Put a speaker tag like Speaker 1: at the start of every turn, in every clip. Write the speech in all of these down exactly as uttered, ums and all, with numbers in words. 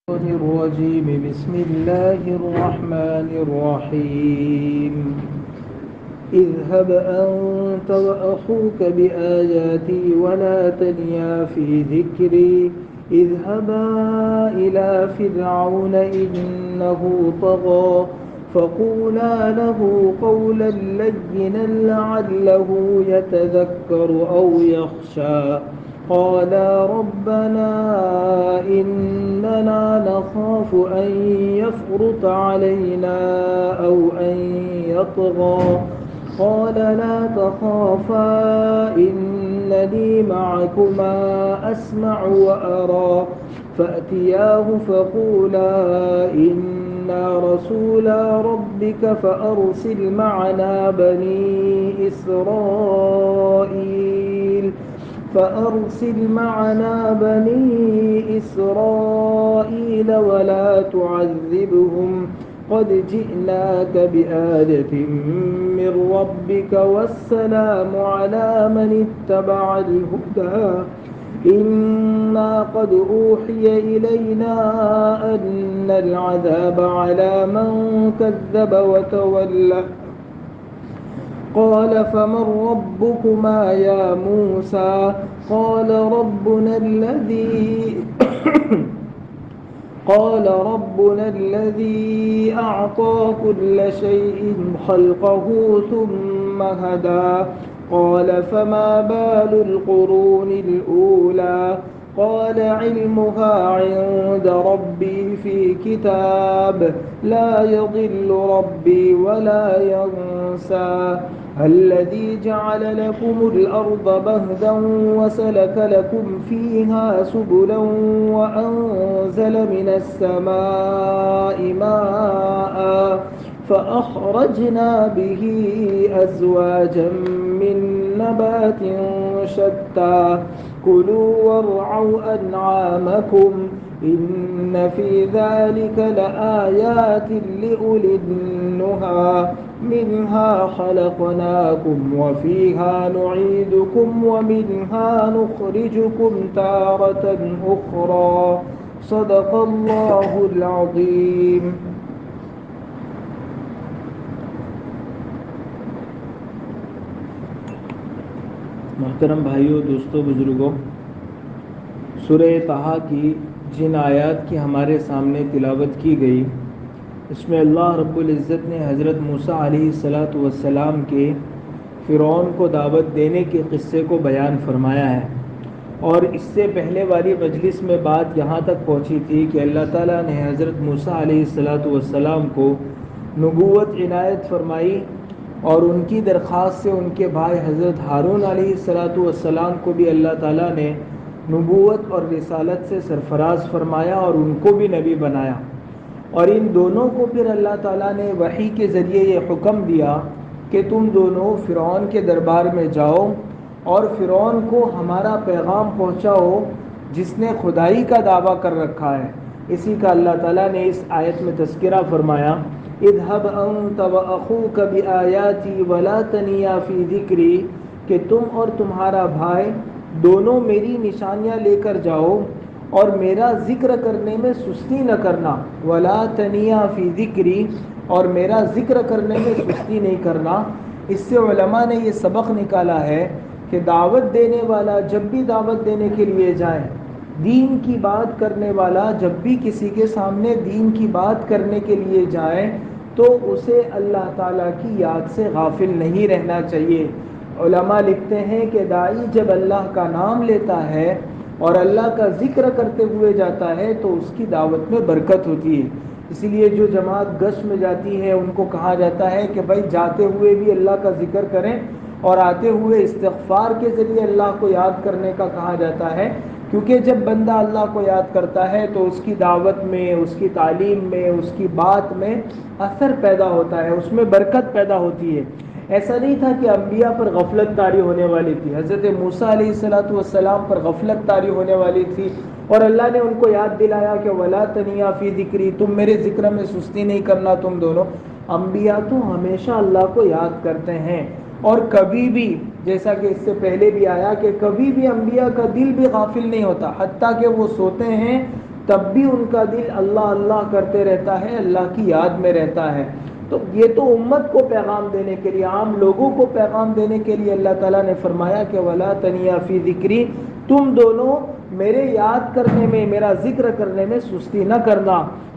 Speaker 1: الرجيم بسم الله الرحمن الرحيم اذهب أنت وأخوك بآياتي ولا تنيا في ذكري اذهبا إلى فرعون إنه طغى فقولا له قولا لينا لعله يتذكر أو يخشى قالا ربنا إننا نخاف أن يفرط علينا أو أن يطغى قال لا تخافا إنني معكما أسمع وأرى فأتياه فقولا إنا رسولا ربك فأرسل معنا بني إسرائيل فأرسل معنا بني إسرائيل ولا تعذبهم قد جئناك بآية من ربك والسلام على من اتبع الهدى إنا قد أوحي إلينا أن العذاب على من كذب وتولى قال فمن ربكما يا موسى قال ربنا الذي قال ربنا الذي أعطى كل شيء خلقه ثم هدى قال فما بال القرون الأولى قال علمها عند ربي في كتاب لا يضل ربي ولا ينسى الذي جعل لكم الأرض مهدا وسلك لكم فيها سبلا وأنزل من السماء ماء فأخرجنا به أزواجا من نبات شتى كلوا وارعوا أنعامكم إن في ذلك لآيات لأولي النهى منها خلقناكم وفيها نعيدكم ومنها نخرجكم تارة أخرى صدق الله العظيم. محترم بھائیوں، دوستوں، بزرگوں، سورہ طٰہٰ کی جن آیات کی ہمارے سامنے تلاوت کی گئی، اس میں اللہ رب العزت نے حضرت موسیٰ علیہ الصلاۃ والسلام کے فرعون کو دعوت دینے کے قصے کو بیان فرمایا ہے، اور اس سے پہلے والی مجلس میں بات یہاں تک پہنچی تھی کہ اللہ تعالیٰ نے حضرت موسیٰ علیہ الصلاۃ والسلام کو نبوت عنایت فرمائی، اور ان کی درخواست سے ان کے بھائی حضرت ہارون علیہ الصلاۃ والسلام کو بھی اللہ تعالیٰ نے نبوت اور رسالت سے سرفراز فرمایا اور ان کو بھی نبی بنایا، اور ان دونوں کو پھر اللہ تعالیٰ نے وحی کے ذریعے یہ حکم دیا کہ تم دونوں فرعون کے دربار میں جاؤ اور فرعون کو ہمارا پیغام پہنچاؤ جس نے خدائی کا دعویٰ کر رکھا ہے۔ اسی کا اللہ تعالیٰ نے اس آیت میں تذکرہ فرمایا، اذهب انت واخوك بآیاتی ولا تنیا فی ذکری، کہ تم اور تمہارا بھائی دونوں میری نشانیاں لے کر جاؤ اور میرا ذکر کرنے میں سستی نہ کرنا، ولا تنیا فی ذکری، اور میرا ذکر کرنے میں سستی نہیں کرنا۔ اس سے علماء نے یہ سبق نکالا ہے کہ دعوت دینے والا جب بھی دعوت دینے کے لیے جائیں، دین کی بات کرنے والا جب بھی کسی کے سامنے دین کی بات کرنے کے لیے جائیں تو اسے اللہ تعالیٰ کی یاد سے غافل نہیں رہنا چاہیے۔ علماء لکھتے ہیں کہ داعی جب اللہ کا نام لیتا ہے اور اللہ کا ذکر کرتے ہوئے جاتا ہے تو اس کی دعوت میں برکت ہوتی ہے۔ اسی لیے جو جماعت گشت میں جاتی ہے ان کو کہا جاتا ہے کہ بھائی جاتے ہوئے بھی اللہ کا ذکر کریں اور آتے ہوئے استغفار کے ذریعے اللہ کو یاد کرنے کا کہا جاتا ہے، کیونکہ جب بندہ اللہ کو یاد کرتا ہے تو اس کی دعوت میں، اس کی تعلیم میں، اس کی بات میں اثر پیدا ہوتا ہے، اس میں برکت پیدا ہوتی ہے۔ ایسا نہیں تھا کہ انبیاء پر غفلت طاری ہونے والی تھی، حضرت موسیٰ علیہ الصلاۃ والسلام پر غفلت طاری ہونے والی تھی، اور اللہ نے ان کو یاد دلایا کہ ولا تنیا فی ذکری، تم میرے ذکر میں سستی نہیں کرنا تم دونوں۔ انبیاء تو ہمیشہ اللہ کو یاد کرتے ہیں، اور کبھی بھی، جیسا کہ اس سے پہلے بھی آیا کہ کبھی بھی انبیاء کا دل بھی غافل نہیں ہوتا، حتیٰ کہ وہ سوتے ہیں تب بھی ان کا دل اللہ اللہ کرتے رہتا ہے، اللہ کی یاد میں رہتا ہے۔ تو یہ تو امت کو پیغام دینے کے لیے، عام لوگوں کو پیغام دینے کے لیے اللہ تعالیٰ نے فرمایا کہ وَلَا تَنِيَا فِي ذِكْرِي، تم دونوں میرے یاد کرنے میں، میرا ذکر کرنے میں سستی نہ کرنا۔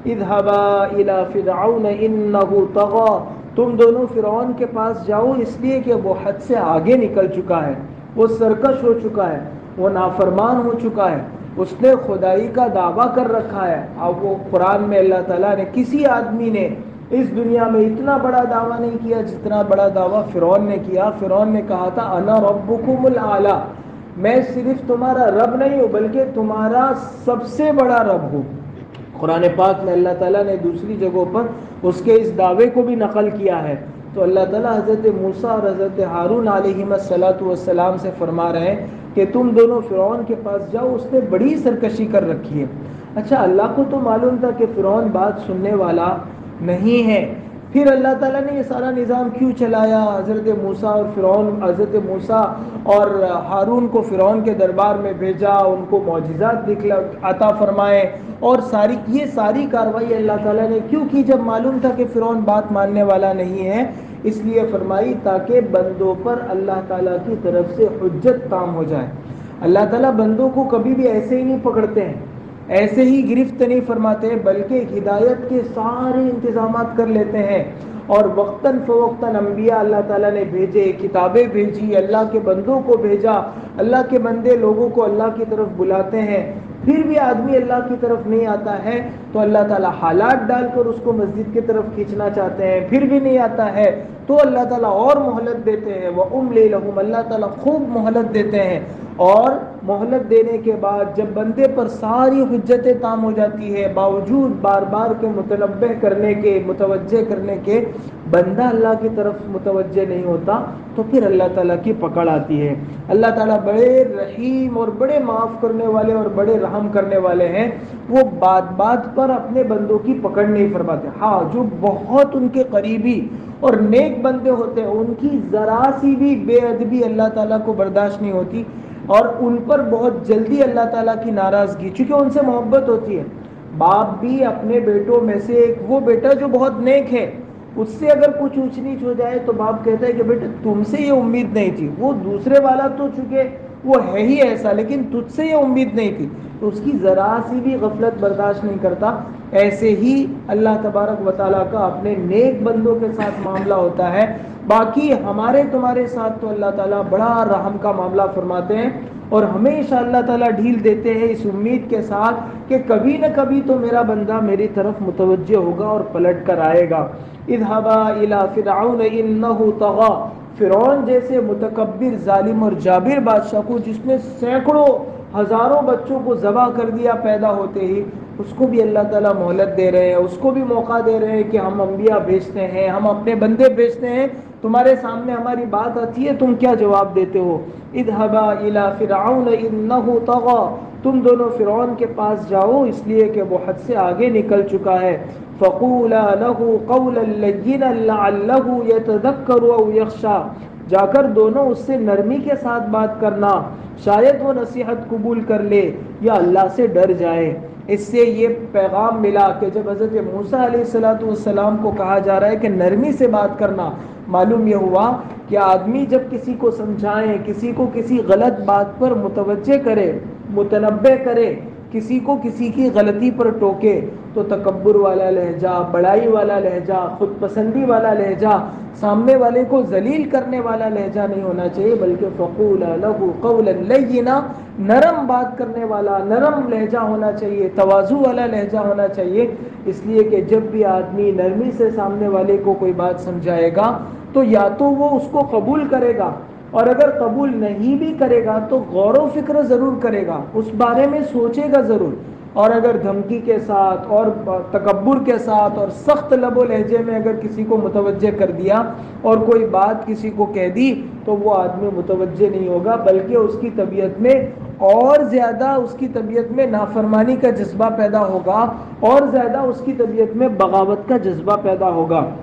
Speaker 1: اذهبا الى فرعون انه طغى، تم دونوں فرعون کے پاس جاؤ اس لیے کہ وہ حد سے آگے نکل چکا ہے، وہ سرکش ہو چکا ہے، وہ نافرمان ہو چکا ہے، اس نے خدائی کا دعویٰ کر رکھا ہے۔ اب وہ قرآن میں اللہ تعالیٰ نے کسی آدمی نے اس دنیا میں اتنا بڑا دعویٰ نہیں کیا جتنا بڑا دعویٰ فرعون نے کیا۔ فرعون نے کہا تھا انا ربکم الاعلی، میں صرف تمہارا رب نہیں ہوں بلکہ تمہارا سب سے بڑا رب ہوں۔ قرآن پاک میں اللہ تعالیٰ نے دوسری جگہوں پر اس کے اس دعوے کو بھی نقل کیا ہے۔ تو اللہ تعالیٰ حضرت موسیٰ اور حضرت ہارون علیہم الصلاۃ والسلام سے فرما رہے ہیں کہ تم دونوں فرعون کے پاس جاؤ، اس نے بڑی سرکشی کر رکھی ہے۔ اچھا، اللہ کو تو معلوم تھا کہ فرعون بات سننے والا نہیں ہے، پھر اللہ تعالیٰ نے یہ سارا نظام کیوں چلایا؟ حضرت موسیٰ اور فرعون، حضرت موسیٰ اور ہارون کو فرعون کے دربار میں بھیجا، ان کو معجزات دکھلا عطا فرمائے، اور ساری یہ ساری کارروائی اللہ تعالیٰ نے کیوں کی؟ جب معلوم تھا کہ فرعون بات ماننے والا نہیں ہے، اس لیے فرمائی تاکہ بندوں پر اللہ تعالیٰ کی طرف سے حجت کام ہو جائے۔ اللہ تعالیٰ بندوں کو کبھی بھی ایسے ہی نہیں پکڑتے ہیں، ایسے ہی گرفت نہیں فرماتے، بلکہ ہدایت کے سارے انتظامات کر لیتے ہیں، اور وقتاً فوقتاً انبیاء اللہ تعالیٰ نے بھیجے، کتابیں بھیجی، اللہ کے بندوں کو بھیجا، اللہ کے بندے لوگوں کو اللہ کی طرف بلاتے ہیں، پھر بھی آدمی اللہ کی طرف نہیں آتا ہے تو اللہ تعالیٰ حالات ڈال کر اس کو مسجد کی طرف کھینچنا چاہتے ہیں، پھر بھی نہیں آتا ہے تو اللہ تعالیٰ اور مہلت دیتے ہیں، وَأُمْلِي لَهُمْ، اللہ تعالیٰ خوب مہلت دیتے ہیں، اور مہلت دینے کے بعد جب بندے پر ساری حجتیں تام ہو جاتی ہے، باوجود بار بار کے متنبہ کرنے کے، متوجہ کرنے کے، بندہ اللہ کی طرف متوجہ نہیں ہوتا تو پھر اللہ تعالیٰ کی پکڑ آتی ہے۔ اللہ تعالیٰ بڑے رحیم اور بڑے معاف کرنے والے اور بڑے رحم کرنے والے ہیں، وہ بات بات پر اپنے بندوں کی پکڑ نہیں فرماتے۔ ہاں، جو بہت ان کے قریبی اور نیک بندے ہوتے ہیں ان کی ذرا سی بھی بے ادبی اللہ تعالیٰ کو برداشت نہیں ہوتی، اور ان پر بہت جلدی اللہ تعالیٰ کی ناراضگی، چونکہ ان سے محبت ہوتی ہے۔ باپ بھی اپنے بیٹوں میں سے ایک وہ بیٹا جو بہت نیک ہے، اس سے اگر کچھ اونچ نیچ ہو جائے تو باپ کہتا ہے کہ بیٹا تم سے یہ امید نہیں تھی، وہ دوسرے والا تو چونکہ وہ ہے ہی ایسا، لیکن تجھ سے یہ امید نہیں تھی، تو اس کی ذرا سی بھی غفلت برداشت نہیں کرتا۔ ایسے ہی اللہ تبارک و تعالیٰ کا اپنے نیک بندوں کے ساتھ معاملہ ہوتا ہے۔ باقی ہمارے تمہارے ساتھ تو اللہ تعالیٰ بڑا رحم کا معاملہ فرماتے ہیں، اور ہمیشہ اللہ تعالیٰ ڈھیل دیتے ہیں اس امید کے ساتھ کہ کبھی نہ کبھی تو میرا بندہ میری طرف متوجہ ہوگا اور پلٹ کر آئے گا۔ اذهبا الى فرعون انه طغى، فرعون جیسے متکبر، ظالم اور جابر بادشاہ کو جس نے سینکڑوں ہزاروں بچوں کو ذبح کر دیا پیدا ہوتے ہی، اس کو بھی اللہ تعالیٰ مہلت دے رہے ہیں، اس کو بھی موقع دے رہے ہیں کہ ہم انبیاء بھیجتے ہیں، ہم اپنے بندے بھیجتے ہیں، تمہارے سامنے ہماری بات آتی ہے، تم کیا جواب دیتے ہو؟ اذهبا الى فرعون انه طغى، تم دونوں فرعون کے پاس جاؤ اس لیے کہ وہ حد سے آگے نکل چکا ہے۔ فقولا له قولا لینا لعله يتذکر او یخشی، جا کر دونوں اس سے نرمی کے ساتھ بات کرنا، شاید وہ نصیحت قبول کر لے یا اللہ سے ڈر جائے۔ اس سے یہ پیغام ملا کہ جب حضرت موسیٰ علیہ الصلوۃ والسلام کو کہا جا رہا ہے کہ نرمی سے بات کرنا، معلوم یہ ہوا کہ آدمی جب کسی کو سمجھائیں، کسی کو کسی غلط بات پر متوجہ کرے، متنبہ کرے، کسی کو کسی کی غلطی پر ٹوکے، تو تکبر والا لہجہ، بڑائی والا لہجہ، خود پسندی والا لہجہ، سامنے والے کو ذلیل کرنے والا لہجہ نہیں ہونا چاہیے، بلکہ فقولا له قولا لینا، نرم بات کرنے والا، نرم لہجہ ہونا چاہیے، تواضع والا لہجہ ہونا چاہیے۔ اس لیے کہ جب بھی آدمی نرمی سے سامنے والے کو کوئی بات سمجھائے گا تو یا تو وہ اس کو قبول کرے گا، اور اگر قبول نہیں بھی کرے گا تو غور و فکر ضرور کرے گا، اس بارے میں سوچے گا ضرور، اور اگر دھمکی کے ساتھ اور تکبر کے ساتھ اور سخت لب و لہجے میں اگر کسی کو متوجہ کر دیا اور کوئی بات کسی کو کہہ دی تو وہ آدمی متوجہ نہیں ہوگا، بلکہ اس کی طبیعت میں اور زیادہ اس کی طبیعت میں نافرمانی کا جذبہ پیدا ہوگا، اور زیادہ اس کی طبیعت میں بغاوت کا جذبہ پیدا ہوگا۔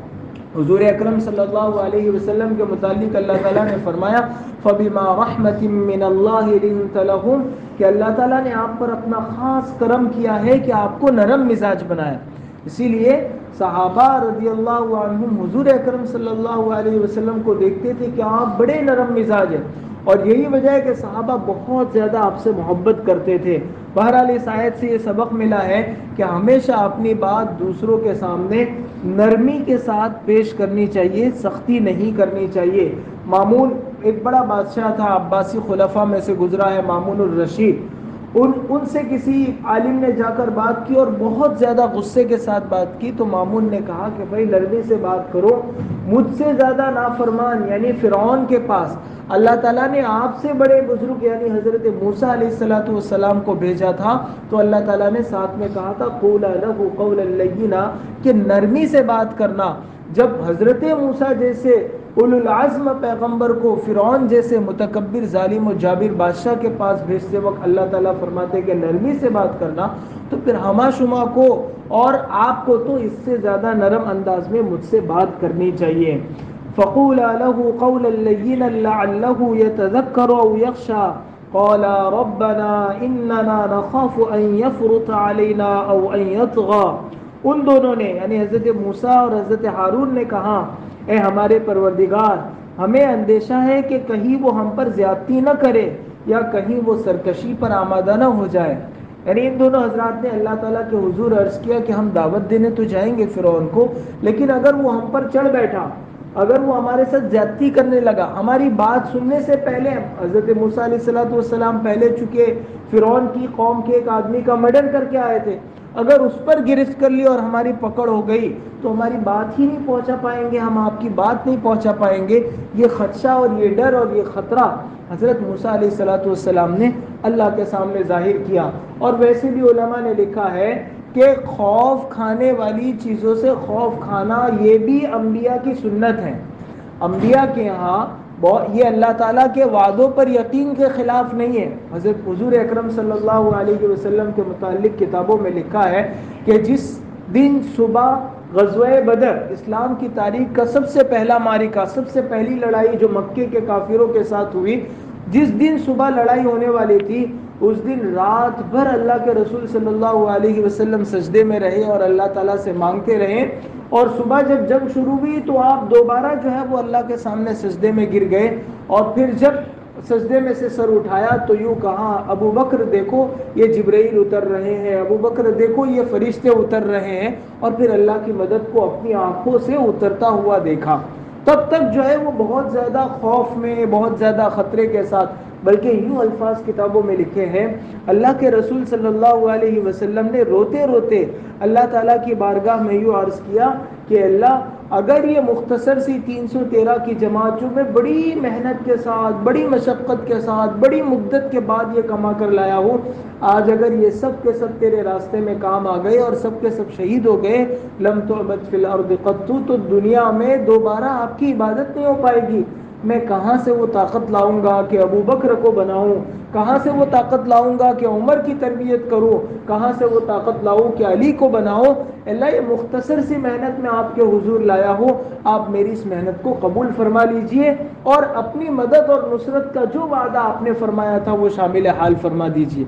Speaker 1: حضور اکرم صلی اللہ علیہ وسلم کے متعلق اللہ تعالیٰ نے فرمایا فَبِمَا رَحْمَةٍ مِّنَ اللَّهِ لِنْتَ لَهُمْ کہ اللہ تعالیٰ نے آپ پر اپنا خاص کرم کیا ہے کہ آپ کو نرم مزاج بنایا. اسی لیے صحابہ رضی اللہ عنہم حضور اکرم صلی اللہ علیہ وسلم کو دیکھتے تھے کہ آپ بڑے نرم مزاج ہیں, اور یہی وجہ ہے کہ صحابہ بہت زیادہ آپ سے محبت کرتے تھے. بہرحال اس آیت سے یہ سبق ملا ہے کہ ہمیشہ اپنی بات دوسروں کے سامنے نرمی کے ساتھ پیش کرنی چاہیے, سختی نہیں کرنی چاہیے. مامون ایک بڑا بادشاہ تھا, عباسی خلفاء میں سے گزرا ہے, مامون الرشید. ان ان سے کسی عالم نے جا کر بات کی اور بہت زیادہ غصے کے ساتھ بات کی, تو مامون نے کہا کہ بھائی نرمی سے بات کرو, مجھ سے زیادہ نافرمان یعنی فرعون کے پاس اللہ تعالیٰ نے آپ سے بڑے بزرگ یعنی حضرت موسیٰ علیہ الصلوۃ والسلام کو بھیجا تھا, تو اللہ تعالیٰ نے ساتھ میں کہا تھا قولا لہ قولا لینا کہ نرمی سے بات کرنا. جب حضرت موسیٰ جیسے اولو العزم پیغمبر کو فرعون جیسے متکبر ظالم و جابر بادشاہ کے پاس بھیجتے وقت اللہ تعالیٰ فرماتے کہ نرمی سے بات کرنا, تو پھر ہما شما کو اور آپ کو تو اس سے زیادہ نرم انداز میں مجھ سے بات کرنی چاہیے. فَقُولَا لَهُ قَوْلًا لَيِّنًا لَعَلَّهُ يَتَذَكَّرُ أَوْ يَخْشَىٰ قَالَا رَبَّنَا إِنَّنَا نَخَافُ أَن يَفْرُطَ عَلَيْنَا أَوْ أَن يَطْغَىٰ. ان دونوں نے یعنی حضرت موسیٰ اور حضرت ہارون نے کہا اے ہمارے پروردگار, ہمیں اندیشہ ہے کہ کہیں وہ ہم پر زیادتی نہ کرے یا کہیں وہ سرکشی پر آمادہ نہ ہو جائے. یعنی ان دونوں حضرات نے اللہ تعالیٰ کے حضور عرض کیا کہ ہم دعوت دینے تو جائیں گے فرعون کو, لیکن اگر وہ ہم پر چڑھ بیٹھا, اگر وہ ہمارے ساتھ زیادتی کرنے لگا, ہماری بات سننے سے پہلے حضرت موسیٰ علیہ الصلوۃ والسلام پہلے چکے فرعون کی قوم کے ایک آدمی کا مرڈر کر کے آئے تھے, اگر اس پر گرفت کر لی اور ہماری پکڑ ہو گئی تو ہماری بات ہی نہیں پہنچا پائیں گے, ہم آپ کی بات نہیں پہنچا پائیں گے. یہ خدشہ اور یہ ڈر اور یہ خطرہ حضرت موسیٰ علیہ الصلوۃ والسلام نے اللہ کے سامنے ظاہر کیا. اور ویسے بھی علماء نے لکھا ہے کہ خوف کھانے والی چیزوں سے خوف کھانا یہ بھی انبیاء کی سنت ہے. انبیاء کے یہاں یہ اللہ تعالیٰ کے وعدوں پر یقین کے خلاف نہیں ہے. حضرت حضور اکرم صلی اللہ علیہ وسلم کے متعلق کتابوں میں لکھا ہے کہ جس دن صبح غزوہ بدر اسلام کی تاریخ کا سب سے پہلا معرکہ, سب سے پہلی لڑائی جو مکے کے کافروں کے ساتھ ہوئی, جس دن صبح لڑائی ہونے والی تھی اس دن رات بھر اللہ کے رسول صلی اللہ علیہ وسلم سجدے میں رہے اور اللہ تعالیٰ سے مانگتے رہے, اور صبح جب جنگ شروع ہوئی تو آپ دوبارہ جو ہے وہ اللہ کے سامنے سجدے میں گر گئے, اور پھر جب سجدے میں سے سر اٹھایا تو یوں کہا ابو بکر دیکھو یہ جبرائیل اتر رہے ہیں, ابو بکر دیکھو یہ فرشتے اتر رہے ہیں, اور پھر اللہ کی مدد کو اپنی آنکھوں سے اترتا ہوا دیکھا. تب تک جو ہے وہ بہت زیادہ خوف میں, بہت زیادہ خطرے کے ساتھ, بلکہ یوں الفاظ کتابوں میں لکھے ہیں اللہ کے رسول صلی اللہ علیہ وسلم نے روتے روتے اللہ تعالیٰ کی بارگاہ میں یوں عرض کیا کہ اللہ اگر یہ مختصر سی تین سو تیرہ کی جماعت جو میں بڑی محنت کے ساتھ, بڑی مشقت کے ساتھ, بڑی مدت کے بعد یہ کما کر لایا ہوں, آج اگر یہ سب کے سب تیرے راستے میں کام آ گئے اور سب کے سب شہید ہو گئے, لم تعبد فی الارض قط, تو دنیا میں دوبارہ آپ کی عبادت نہیں ہو پائے گی. میں کہاں سے وہ طاقت لاؤں گا کہ ابو بکر کو بناؤں, کہاں سے وہ طاقت لاؤں گا کہ عمر کی تربیت کروں, کہاں سے وہ طاقت لاؤں کہ علی کو بناؤں. اللہ یہ مختصر سی محنت میں آپ کے حضور لایا ہوں, آپ میری اس محنت کو قبول فرما لیجئے اور اپنی مدد اور نصرت کا جو وعدہ آپ نے فرمایا تھا وہ شامل حال فرما دیجئے.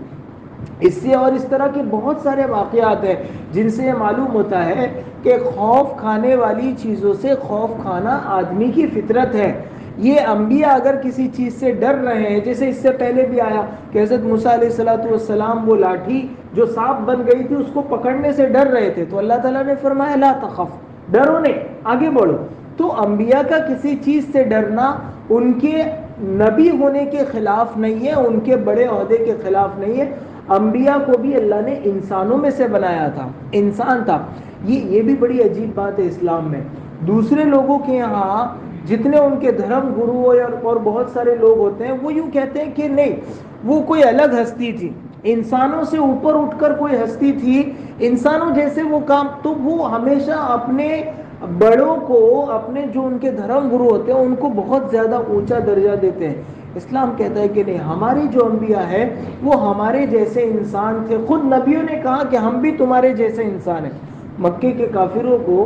Speaker 1: اس سے اور اس طرح کے بہت سارے واقعات ہیں جن سے یہ معلوم ہوتا ہے کہ خوف کھانے والی چیزوں سے خوف کھانا آدمی کی فطرت ہے. یہ انبیاء اگر کسی چیز سے ڈر رہے ہیں, جیسے اس سے پہلے بھی آیا کہ حضرت موسیٰ علیہ الصلوۃ والسلام وہ لاٹھی جو سانپ بن گئی تھی اس کو پکڑنے سے ڈر رہے تھے, تو اللہ تعالیٰ نے فرمایا لا تخف, ڈرو نہیں, آگے بڑھو. تو انبیاء کا کسی چیز سے ڈرنا ان کے نبی ہونے کے خلاف نہیں ہے, ان کے بڑے عہدے کے خلاف نہیں ہے. انبیاء کو بھی اللہ نے انسانوں میں سے بنایا تھا, انسان تھا. یہ یہ بھی بڑی عجیب بات ہے اسلام میں. دوسرے لوگوں کے یہاں جتنے ان کے دھرم گرو اور بہت سارے لوگ ہوتے ہیں وہ یوں کہتے ہیں کہ نہیں وہ کوئی الگ ہستی تھی, انسانوں سے اوپر اٹھ کر کوئی ہستی تھی, انسانوں جیسے وہ کام, تو وہ ہمیشہ اپنے بڑوں کو, اپنے جو ان کے دھرم گرو ہوتے ہیں ان کو بہت زیادہ اونچا درجہ دیتے ہیں. اسلام کہتا ہے کہ نہیں, ہماری جو انبیاء ہیں وہ ہمارے جیسے انسان تھے. خود نبیوں نے کہا کہ ہم بھی تمہارے جیسے انسان ہیں. مکے کے کافروں کو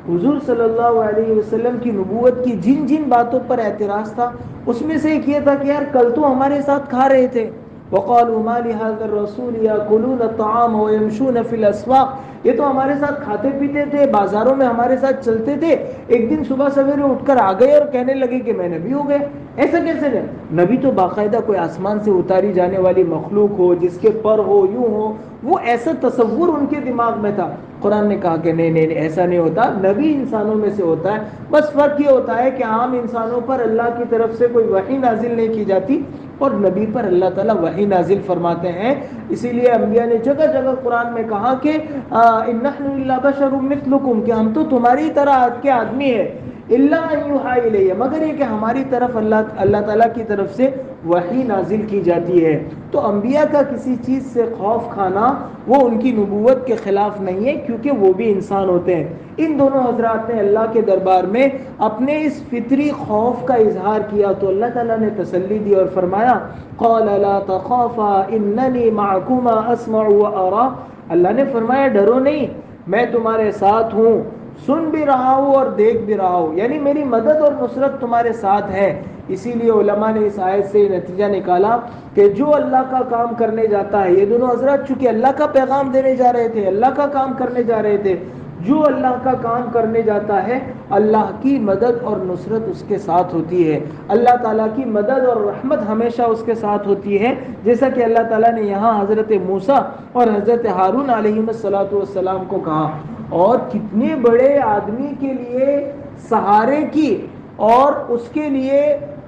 Speaker 1: حضور صلی اللہ علیہ وسلم کی نبوت کی جن جن باتوں پر اعتراض تھا اس میں سے ایک یہ تھا کہ یار کل تو ہمارے ساتھ کھا رہے تھے، وقالوا ما لهذا الرسول ياكلون الطعام ويمشون في الاسواق، یہ تو ہمارے ساتھ کھاتے پیتے تھے، بازاروں میں ہمارے ساتھ چلتے تھے، ایک دن صبح سویرے اٹھ کر آ گئے اور کہنے لگے کہ میں نبی ہو گئے۔ ایسا کیسے ہے؟ نبی تو باقاعدہ کوئی آسمان سے اتاری جانے والی مخلوق ہو، جس کے پر ہو، یوں ہو، وہ ایسا تصور ان کے دماغ میں تھا۔ قرآن نے کہا کہ نہیں نہیں ایسا نہیں ہوتا، نبی انسانوں میں سے ہوتا ہے، بس فرق یہ ہوتا ہے کہ عام انسانوں پر اللہ کی طرف سے کوئی وحی نازل نہیں کی جاتی اور نبی پر اللہ تعالیٰ وحی نازل فرماتے ہیں۔ اسی لیے انبیاء نے جگہ جگہ قرآن میں کہا کہ ان نحن الا بشر مثلکم، کہ ہم تو تمہاری طرح کے آدمی ہیں، الا ان یوحی الیہ، مگر یہ کہ ہماری طرف اللہ اللہ تعالیٰ کی طرف سے وحی نازل کی جاتی ہے۔ تو انبیاء کا کسی چیز سے خوف کھانا وہ ان کی نبوت کے خلاف نہیں ہے، کیونکہ وہ بھی انسان ہوتے ہیں۔ ان دونوں حضرات نے اللہ کے دربار میں اپنے اس فطری خوف کا اظہار کیا تو اللہ تعالیٰ نے تسلی دی اور فرمایا قال لا تخافا اننی معکما اسمع وارا، اللہ نے فرمایا ڈرو نہیں، میں تمہارے ساتھ ہوں، سن بھی رہا ہوں اور دیکھ بھی رہا ہوں، یعنی میری مدد اور نصرت تمہارے ساتھ ہے۔ اسی لیے علماء نے اس آیت سے نتیجہ نکالا کہ جو اللہ کا کام کرنے جاتا ہے، یہ دونوں حضرات چونکہ اللہ کا پیغام دینے جا رہے تھے، اللہ کا کام کرنے جا رہے تھے، جو اللہ کا کام کرنے جاتا ہے اللہ کی مدد اور نصرت اس کے ساتھ ہوتی ہے، اللہ تعالیٰ کی مدد اور رحمت ہمیشہ اس کے ساتھ ہوتی ہے، جیسا کہ اللہ تعالیٰ نے یہاں حضرت موسیٰ اور حضرت ہارون علیہ الصلوۃ والسلام کو کہا۔ اور کتنے بڑے آدمی کے لیے سہارے کی اور اس کے لیے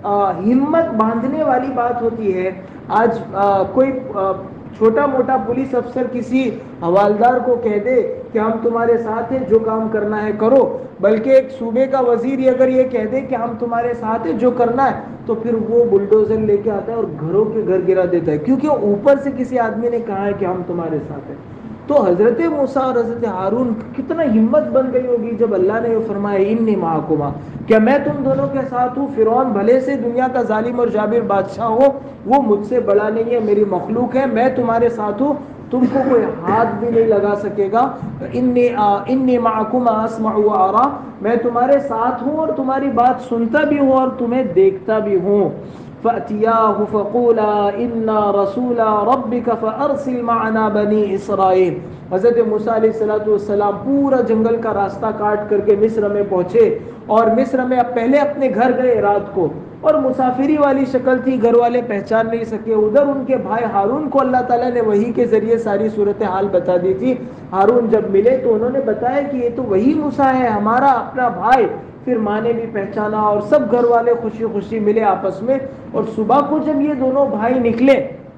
Speaker 1: ہمت باندھنے والی بات ہوتی ہے۔ آج کوئی چھوٹا موٹا پولیس افسر کسی حوالدار کو کہہ دے کہ ہم تمہارے ساتھ ہیں، جو کام کرنا ہے کرو، بلکہ ایک صوبے کا وزیر ہی اگر یہ کہہ دے کہ ہم تمہارے ساتھ ہیں، جو کرنا ہے، تو پھر وہ بلڈوزر لے کے آتا ہے اور گھروں کے گھر گرا دیتا ہے، کیونکہ اوپر سے کسی آدمی نے کہا ہے کہ ہم تمہارے ساتھ ہیں۔ تو حضرت موسیٰ اور حضرت ہارون کتنا ہمت بن گئی ہوگی جب اللہ نے یہ فرمایا انی معکما، کیا میں تم دونوں کے ساتھ ہوں، فرعون بھلے سے دنیا کا ظالم اور جابر بادشاہ ہو، وہ مجھ سے بڑا نہیں ہے، میری مخلوق ہے، میں تمہارے ساتھ ہوں، تم کو کوئی ہاتھ بھی نہیں لگا سکے گا۔ انی انی معکما اسمع وارا، میں تمہارے ساتھ ہوں اور تمہاری بات سنتا بھی ہوں اور تمہیں دیکھتا بھی ہوں۔ فَأْتِيَاهُ فَقُولَا إِنَّا رَسُولَا رَبِّكَ فَأَرْسِلْ مَعَنَا بَنِي إِسْرَائِيل۔ حضرت موسیٰ علیہ الصلوۃ والسلام پورا جنگل کا راستہ کاٹ کر کے مصر میں پہنچے، اور مصر میں اب پہلے اپنے گھر گئے رات کو، اور مسافری والی شکل تھی، گھر والے پہچان نہیں سکے۔ ادھر ان کے بھائی ہارون کو اللہ تعالیٰ نے وحی کے ذریعے ساری صورتحال بتا دی تھی۔ ہارون جب ملے تو انہوں نے بتایا کہ یہ تو وہی موسیٰ ہے، ہمارا اپنا بھائی۔ پھر ماں نے بھی پہچانا اور سب گھر والے خوشی خوشی ملے آپس میں، اور صبح کو جب یہ دونوں بھائی نکلے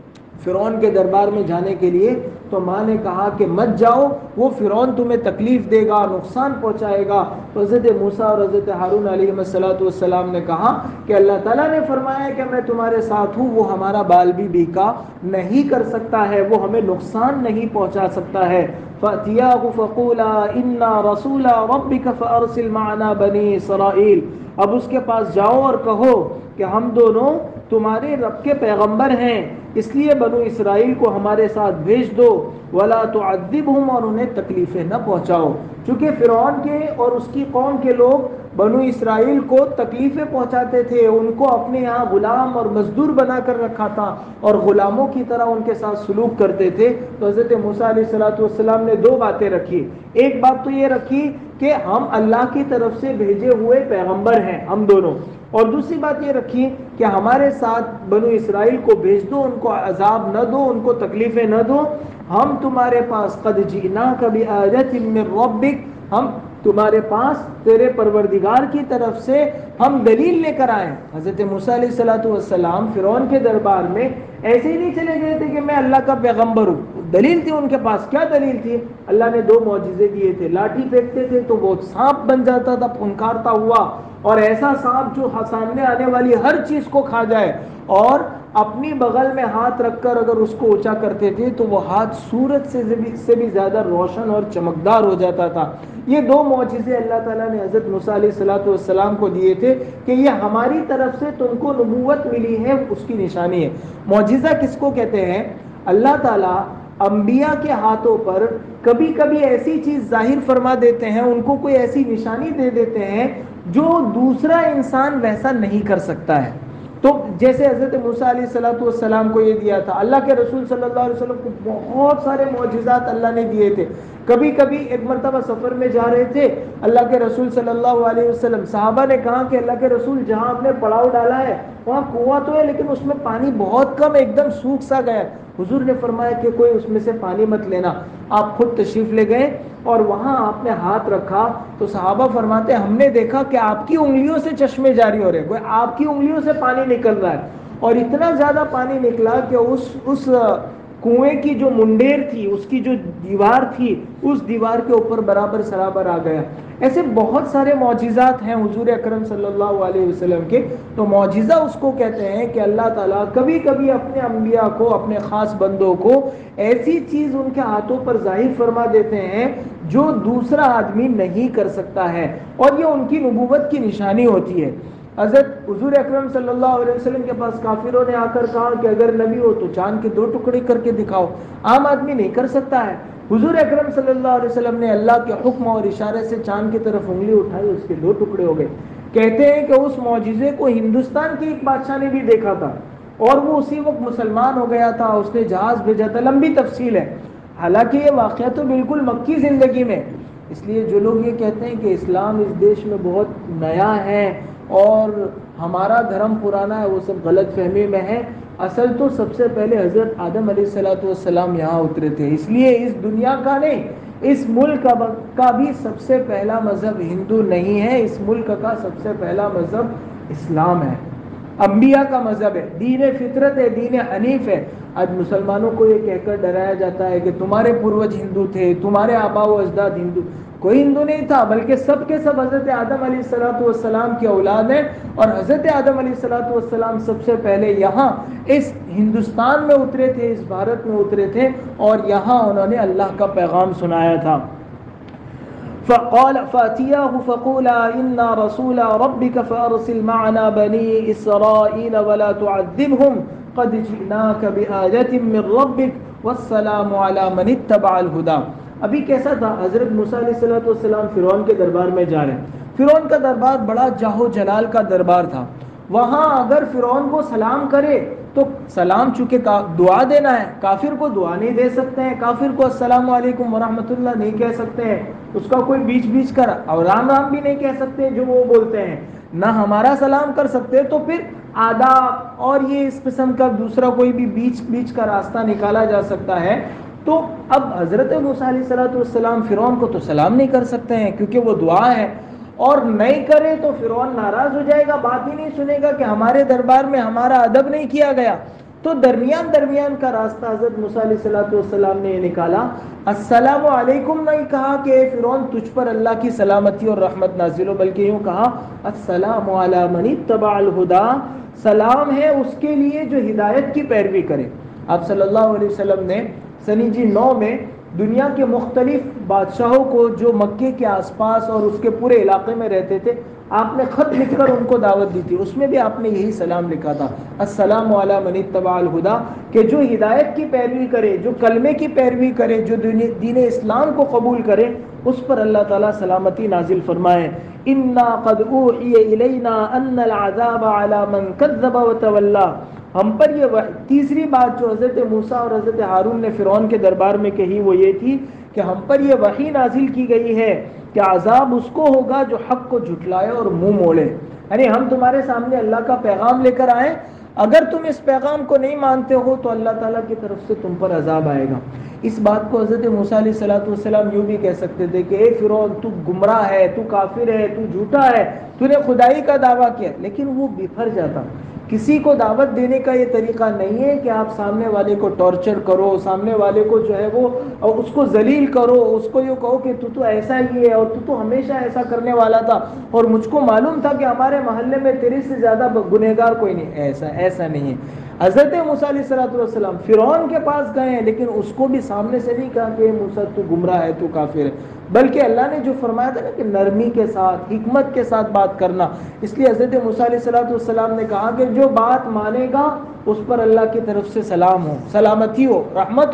Speaker 1: فرعون کے دربار میں جانے کے لیے تو ماں نے کہا کہ مت جاؤ، وہ فرعون تمہیں تکلیف دے گا، نقصان پہنچائے گا۔ تو حضرت موسیٰ اور حضرت ہارون علیہ الصلوۃ والسلام نے کہا کہ اللہ تعالیٰ نے فرمایا کہ میں تمہارے ساتھ ہوں، وہ ہمارا بال بھی بیکا نہیں کر سکتا ہے، وہ ہمیں نقصان نہیں پہنچا سکتا ہے۔ فَأْتِيَاهُ فَقُولَا إِنَّا رَسُولَا رَبِّكَ فَأَرْسِلْ مَعَنَا بَنِي إِسْرَائِيل، اب اس کے پاس جاؤ اور کہو کہ ہم دونوں تمہارے رب کے پیغمبر ہیں، اس لیے بنو اسرائیل کو ہمارے ساتھ بھیج دو، وَلَا تُعَذِّبْهُمْ، اور انہیں تکلیفیں نہ پہنچاؤ۔ چونکہ فرعون کے اور اس کی قوم کے لوگ بنو اسرائیل کو تکلیفیں پہنچاتے تھے، ان کو اپنے یہاں غلام اور مزدور بنا کر رکھا تھا اور غلاموں کی طرح ان کے ساتھ سلوک کرتے تھے۔ تو حضرت موسیٰ علیہ الصلوۃ والسلام نے دو باتیں رکھی، ایک بات تو یہ رکھی کہ ہم اللہ کی طرف سے بھیجے ہوئے پیغمبر ہیں ہم دونوں، اور دوسری بات یہ رکھی کہ ہمارے ساتھ بنو اسرائیل کو بھیج دو، ان کو عذاب نہ دو، ان کو تکلیفیں نہ دو، ہم تمہارے پاس قد جئناک بآیۃ من ربک، ہم تمہارے پاس تیرے پروردگار کی طرف سے ہم دلیل لے کر آئے۔ حضرت موسیٰ علیہ الصلوۃ والسلام فرعون کے دربار میں ایسے ہی نہیں چلے گئے تھے کہ میں اللہ کا پیغمبر ہوں، دلیل تھی ان کے پاس۔ کیا دلیل تھی؟ اللہ نے دو معجزے دیے تھے، لاٹھی پھینکتے تھے تو وہ سانپ بن جاتا تھا پھنکارتا ہوا، اور ایسا سانپ جو سامنے آنے والی ہر چیز کو کھا جائے، اور اپنی بغل میں ہاتھ رکھ کر اگر اس کو اونچا کرتے تھے تو وہ ہاتھ سورج سے بھی سے بھی زیادہ روشن اور چمکدار ہو جاتا تھا۔ یہ دو معجزے اللہ تعالیٰ نے حضرت موسیٰ علیہ الصلوۃ والسلام کو دیے تھے کہ یہ ہماری طرف سے تم کو نبوت ملی ہے، اس کی نشانی ہے۔ معجزہ کس کو کہتے ہیں؟ اللہ تعالیٰ انبیاء کے ہاتھوں پر کبھی کبھی ایسی چیز ظاہر فرما دیتے ہیں، ان کو کوئی ایسی نشانی دے دیتے ہیں جو دوسرا انسان ویسا نہیں کر سکتا ہے. تو جیسے حضرت موسیٰ علیہ الصلوۃ والسلام کو یہ دیا تھا، اللہ کے رسول صلی اللہ علیہ وسلم کو بہت سارے معجزات اللہ نے دیے تھے. کبھی کبھی ایک مرتبہ سفر میں جا رہے تھے اللہ کے رسول صلی اللہ علیہ وسلم، صحابہ نے کہا کہ اللہ کے رسول جہاں آپ نے پڑاؤ ڈالا ہے وہاں کنواں تو ہے لیکن اس میں پانی بہت کم، ایک دم سوکھ سا گیا. حضور نے فرمایا کہ کوئی اس میں سے پانی مت لینا. آپ خود تشریف لے گئے اور وہاں آپ نے ہاتھ رکھا تو صحابہ فرماتے ہیں ہم نے دیکھا کہ آپ کی انگلیوں سے چشمے جاری ہو رہے ہیں، آپ کی انگلیوں سے پانی نکل رہا ہے. اور اتنا زیادہ پانی نکلا کہ اس اس کنویں کی جو منڈیر تھی، اس کی جو دیوار تھی، اس دیوار کے اوپر برابر سرابر آ گیا. ایسے بہت سارے معجزات ہیں حضور اکرم صلی اللہ علیہ وسلم کے. تو معجزہ اس کو کہتے ہیں کہ اللہ تعالیٰ کبھی کبھی اپنے انبیاء کو، اپنے خاص بندوں کو ایسی چیز ان کے ہاتھوں پر ظاہر فرما دیتے ہیں جو دوسرا آدمی نہیں کر سکتا ہے، اور یہ ان کی نبوت کی نشانی ہوتی ہے. حضرت حضور اکرم صلی اللہ علیہ وسلم کے پاس کافروں نے آ کر کہا کہ اگر نبی ہو تو چاند کے دو ٹکڑے کر کے دکھاؤ، عام آدمی نہیں کر سکتا ہے. حضور اکرم صلی اللہ علیہ وسلم نے اللہ کے حکم اور اشارے سے چاند کی طرف انگلی اٹھائی، اس کے دو ٹکڑے ہو گئے. کہتے ہیں کہ اس معجزے کو ہندوستان کے ایک بادشاہ نے بھی دیکھا تھا اور وہ اسی وقت مسلمان ہو گیا تھا، اس نے جہاز بھیجا تھا. لمبی تفصیل ہے، حالانکہ یہ واقعہ تو بالکل مکی زندگی میں. اس لیے جو لوگ یہ کہتے ہیں کہ اسلام اس دیش میں بہت نیا ہے اور ہمارا دھرم پرانا ہے، وہ سب غلط فہمی میں ہے. اصل تو سب سے پہلے حضرت آدم علیہ الصلوۃ والسلام یہاں اترے تھے. اس لیے اس دنیا کا نہیں، اس ملک کا بھی سب سے پہلا مذہب ہندو نہیں ہے، اس ملک کا سب سے پہلا مذہب اسلام ہے، انبیاء کا مذہب ہے، دین فطرت ہے، دین حنیف ہے. آج مسلمانوں کو یہ کہہ کر ڈرایا جاتا ہے کہ تمہارے پوروج ہندو تھے، تمہارے آبا و اجداد ہندو. کوئی ہندو نہیں تھا، بلکہ سب کے سب حضرت آدم علیہ الصلوۃ والسلام کی اولاد ہیں. اور حضرت آدم علیہ الصلوۃ والسلام سب سے پہلے یہاں اس ہندوستان میں اترے تھے، اس بھارت میں اترے تھے اور یہاں انہوں نے اللہ کا پیغام سنایا تھا. فقال فاتياه فقولا إنا رسول ربك فأرسل معنا بني إسرائيل ولا تعذبهم قد جئناك بآية من ربك والسلام على من اتبع الهدى. ابھی کیسا تھا؟ حضرت موسیٰ علیہ الصلوۃ والسلام فرعون کے دربار میں جا رہے ہیں. فرعون کا دربار بڑا جاہو جلال کا دربار تھا. وہاں اگر فرعون کو سلام کرے تو سلام چونکہ دعا دینا ہے، کافر کو دعا نہیں دے سکتے ہیں، کافر کو السلام علیکم ورحمۃ اللہ نہیں کہہ سکتے ہیں، اس کا کوئی بیچ بیچ کر اور رام رام بھی نہیں کہہ سکتے جو وہ بولتے ہیں، نہ ہمارا سلام کر سکتے. تو پھر آداب اور یہ اس قسم کا دوسرا کوئی بھی بیچ بیچ کا راستہ نکالا جا سکتا ہے. تو اب حضرت موسیٰ علیہ الصلوۃ والسلام فرعون کو تو سلام نہیں کر سکتے ہیں کیونکہ وہ دعا ہے، اور نہیں کرے تو فرعون ناراض ہو جائے گا، بات ہی نہیں سنے گا کہ ہمارے دربار میں ہمارا ادب نہیں کیا گیا. تو درمیان درمیان کا راستہ حضرت موسیٰ علیہ الصلوۃ والسلام نے یہ نکالا. السلام علیکم نہیں کہا کہ اے فرعون تجھ پر اللہ کی سلامتی اور رحمت نازل ہو، بلکہ یوں کہا السلام علی من اتبع الہدی، سلام ہے اس کے لیے جو ہدایت کی پیروی کرے. آپ صلی اللہ علیہ وسلم نے سنی جی نو میں دنیا کے مختلف بادشاہوں کو جو مکے کے آس پاس اور اس کے پورے علاقے میں رہتے تھے، آپ نے خط لکھ کر ان کو دعوت دی تھی. اس میں بھی آپ نے یہی سلام لکھا تھا السلام علی من اتبع الہدی، کہ جو ہدایت کی پیروی کرے، جو کلمے کی پیروی کرے، جو دین اسلام کو قبول کرے، اس پر اللہ تعالیٰ سلامتی نازل فرمائے. انا قد اوحی الینا ان العذاب علی من کذب وتولی. ہم پر یہ تیسری بات جو حضرت موسیٰ اور حضرت ہارون نے فرعون کے دربار میں کہی وہ یہ تھی کہ ہم پر یہ وحی نازل کی گئی ہے کہ عذاب اس کو ہوگا جو حق کو جھٹلائے اور منہ موڑے. یعنی ہم تمہارے سامنے اللہ کا پیغام لے کر آئے، اگر تم اس پیغام کو نہیں مانتے ہو تو اللہ تعالیٰ کی طرف سے تم پر عذاب آئے گا. اس بات کو حضرت موسیٰ علیہ الصلوۃ والسلام یوں بھی کہہ سکتے تھے کہ اے فرعون تو گمراہ ہے، تو کافر ہے، تو جھوٹا ہے، تو نے خدائی کا دعویٰ کیا. لیکن وہ بفر جاتا. کسی کو دعوت دینے کا یہ طریقہ نہیں ہے کہ آپ سامنے والے کو ٹارچر کرو، سامنے والے کو جو ہے وہ اس کو ذلیل کرو، اس کو یہ کہو کہ تو تو ایسا ہی ہے اور تو تو ہمیشہ ایسا کرنے والا تھا اور مجھ کو معلوم تھا کہ ہمارے محلے میں تیرے سے زیادہ گنہگار کوئی نہیں. ایسا ایسا نہیں ہے. حضرت موسیٰ علیہ الصلوۃ والسلام فرعون کے پاس گئے ہیں لیکن اس کو بھی سامنے سے نہیں کہا کہ موسیٰ تو گمراہ ہے، تو کافر ہے، بلکہ اللہ نے جو فرمایا تھا نا کہ نرمی کے ساتھ، حکمت کے ساتھ بات کرنا. اس لیے حضرت موسیٰ علیہ الصلوۃ والسلام نے کہا کہ جو بات مانے گا اس پر اللہ کی طرف سے سلام ہو، سلامتی ہو، رحمت ہو.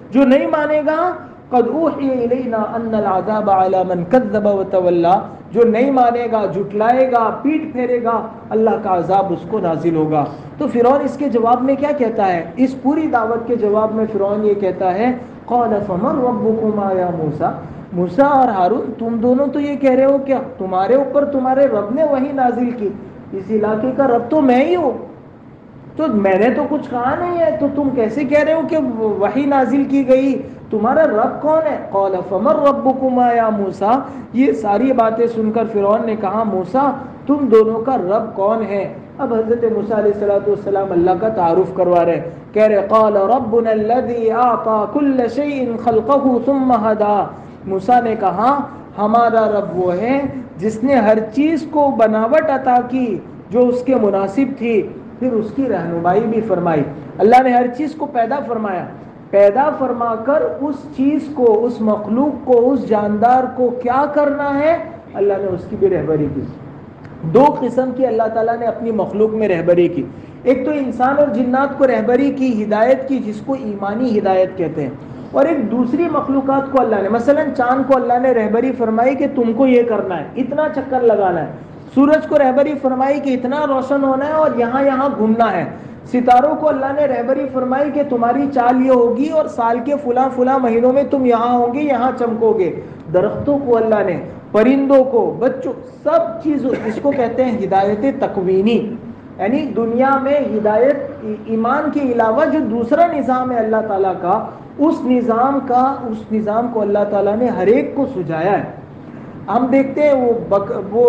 Speaker 1: جو نہیں مانے گا قد اوحی الینا ان العذاب علی من کذب وتولی، جو نہیں مانے گا، جھٹلائے گا، پیٹ پھیرے گا، اللہ کا عذاب اس کو نازل ہوگا۔ تو فرعون اس کے جواب میں کیا کہتا ہے؟ اس پوری دعوت کے جواب میں فرعون یہ کہتا ہے قال فمن ربکما یا موسیٰ، موسیٰ اور ہارون تم دونوں تو یہ کہہ رہے ہو کہ تمہارے اوپر تمہارے رب نے وحی نازل کی، اس علاقے کا رب تو میں ہی ہوں، تو میں نے تو کچھ کہا نہیں ہے، تو تم کیسے کہہ رہے ہو کہ وحی نازل کی گئی؟ تمہارا رب کون ہے؟ قال فمن ربکما یا موسیٰ، یہ ساری باتیں سن کر فرعون نے کہا موسیٰ تم دونوں کا رب کون ہے؟ اب حضرت موسیٰ علیہ السلام اللہ کا تعارف کروا رہے، کہہ رہے قال ربنا الذی اعطى كل شیء خلقه ثم هدى، موسیٰ نے کہا ہمارا رب وہ ہے جس نے ہر چیز کو بناوٹ عطا کی جو اس کے مناسب تھی، پھر اس کی رہنمائی بھی فرمائی۔ اللہ نے ہر چیز کو پیدا فرمایا، پیدا فرما کر اس چیز کو، اس مخلوق کو، اس جاندار کو کیا کرنا ہے اللہ نے اس کی بھی رہبری کی۔ دو قسم کی اللہ تعالیٰ نے اپنی مخلوق میں رہبری کی، ایک تو انسان اور جنات کو رہبری کی، ہدایت کی، جس کو ایمانی ہدایت کہتے ہیں، اور ایک دوسری مخلوقات کو اللہ نے، مثلا چاند کو اللہ نے رہبری فرمائی کہ تم کو یہ کرنا ہے، اتنا چکر لگانا ہے، سورج کو رہبری فرمائی کہ اتنا روشن ہونا ہے اور یہاں یہاں گھومنا ہے، ستاروں کو اللہ نے رہبری فرمائی کہ تمہاری چال یہ ہوگی اور سال کے فلاں فلاں مہینوں میں تم یہاں ہوں گے، یہاں چمکو گے، درختوں کو اللہ نے، پرندوں کو، بچوں، سب چیزوں، اس کو کہتے ہیں ہدایت تکوینی، یعنی دنیا میں ہدایت ایمان کے علاوہ جو دوسرا نظام ہے اللہ تعالیٰ کا، اس نظام کا اس نظام کو اللہ تعالیٰ نے ہر ایک کو سجایا ہے۔ ہم دیکھتے ہیں وہ بک وہ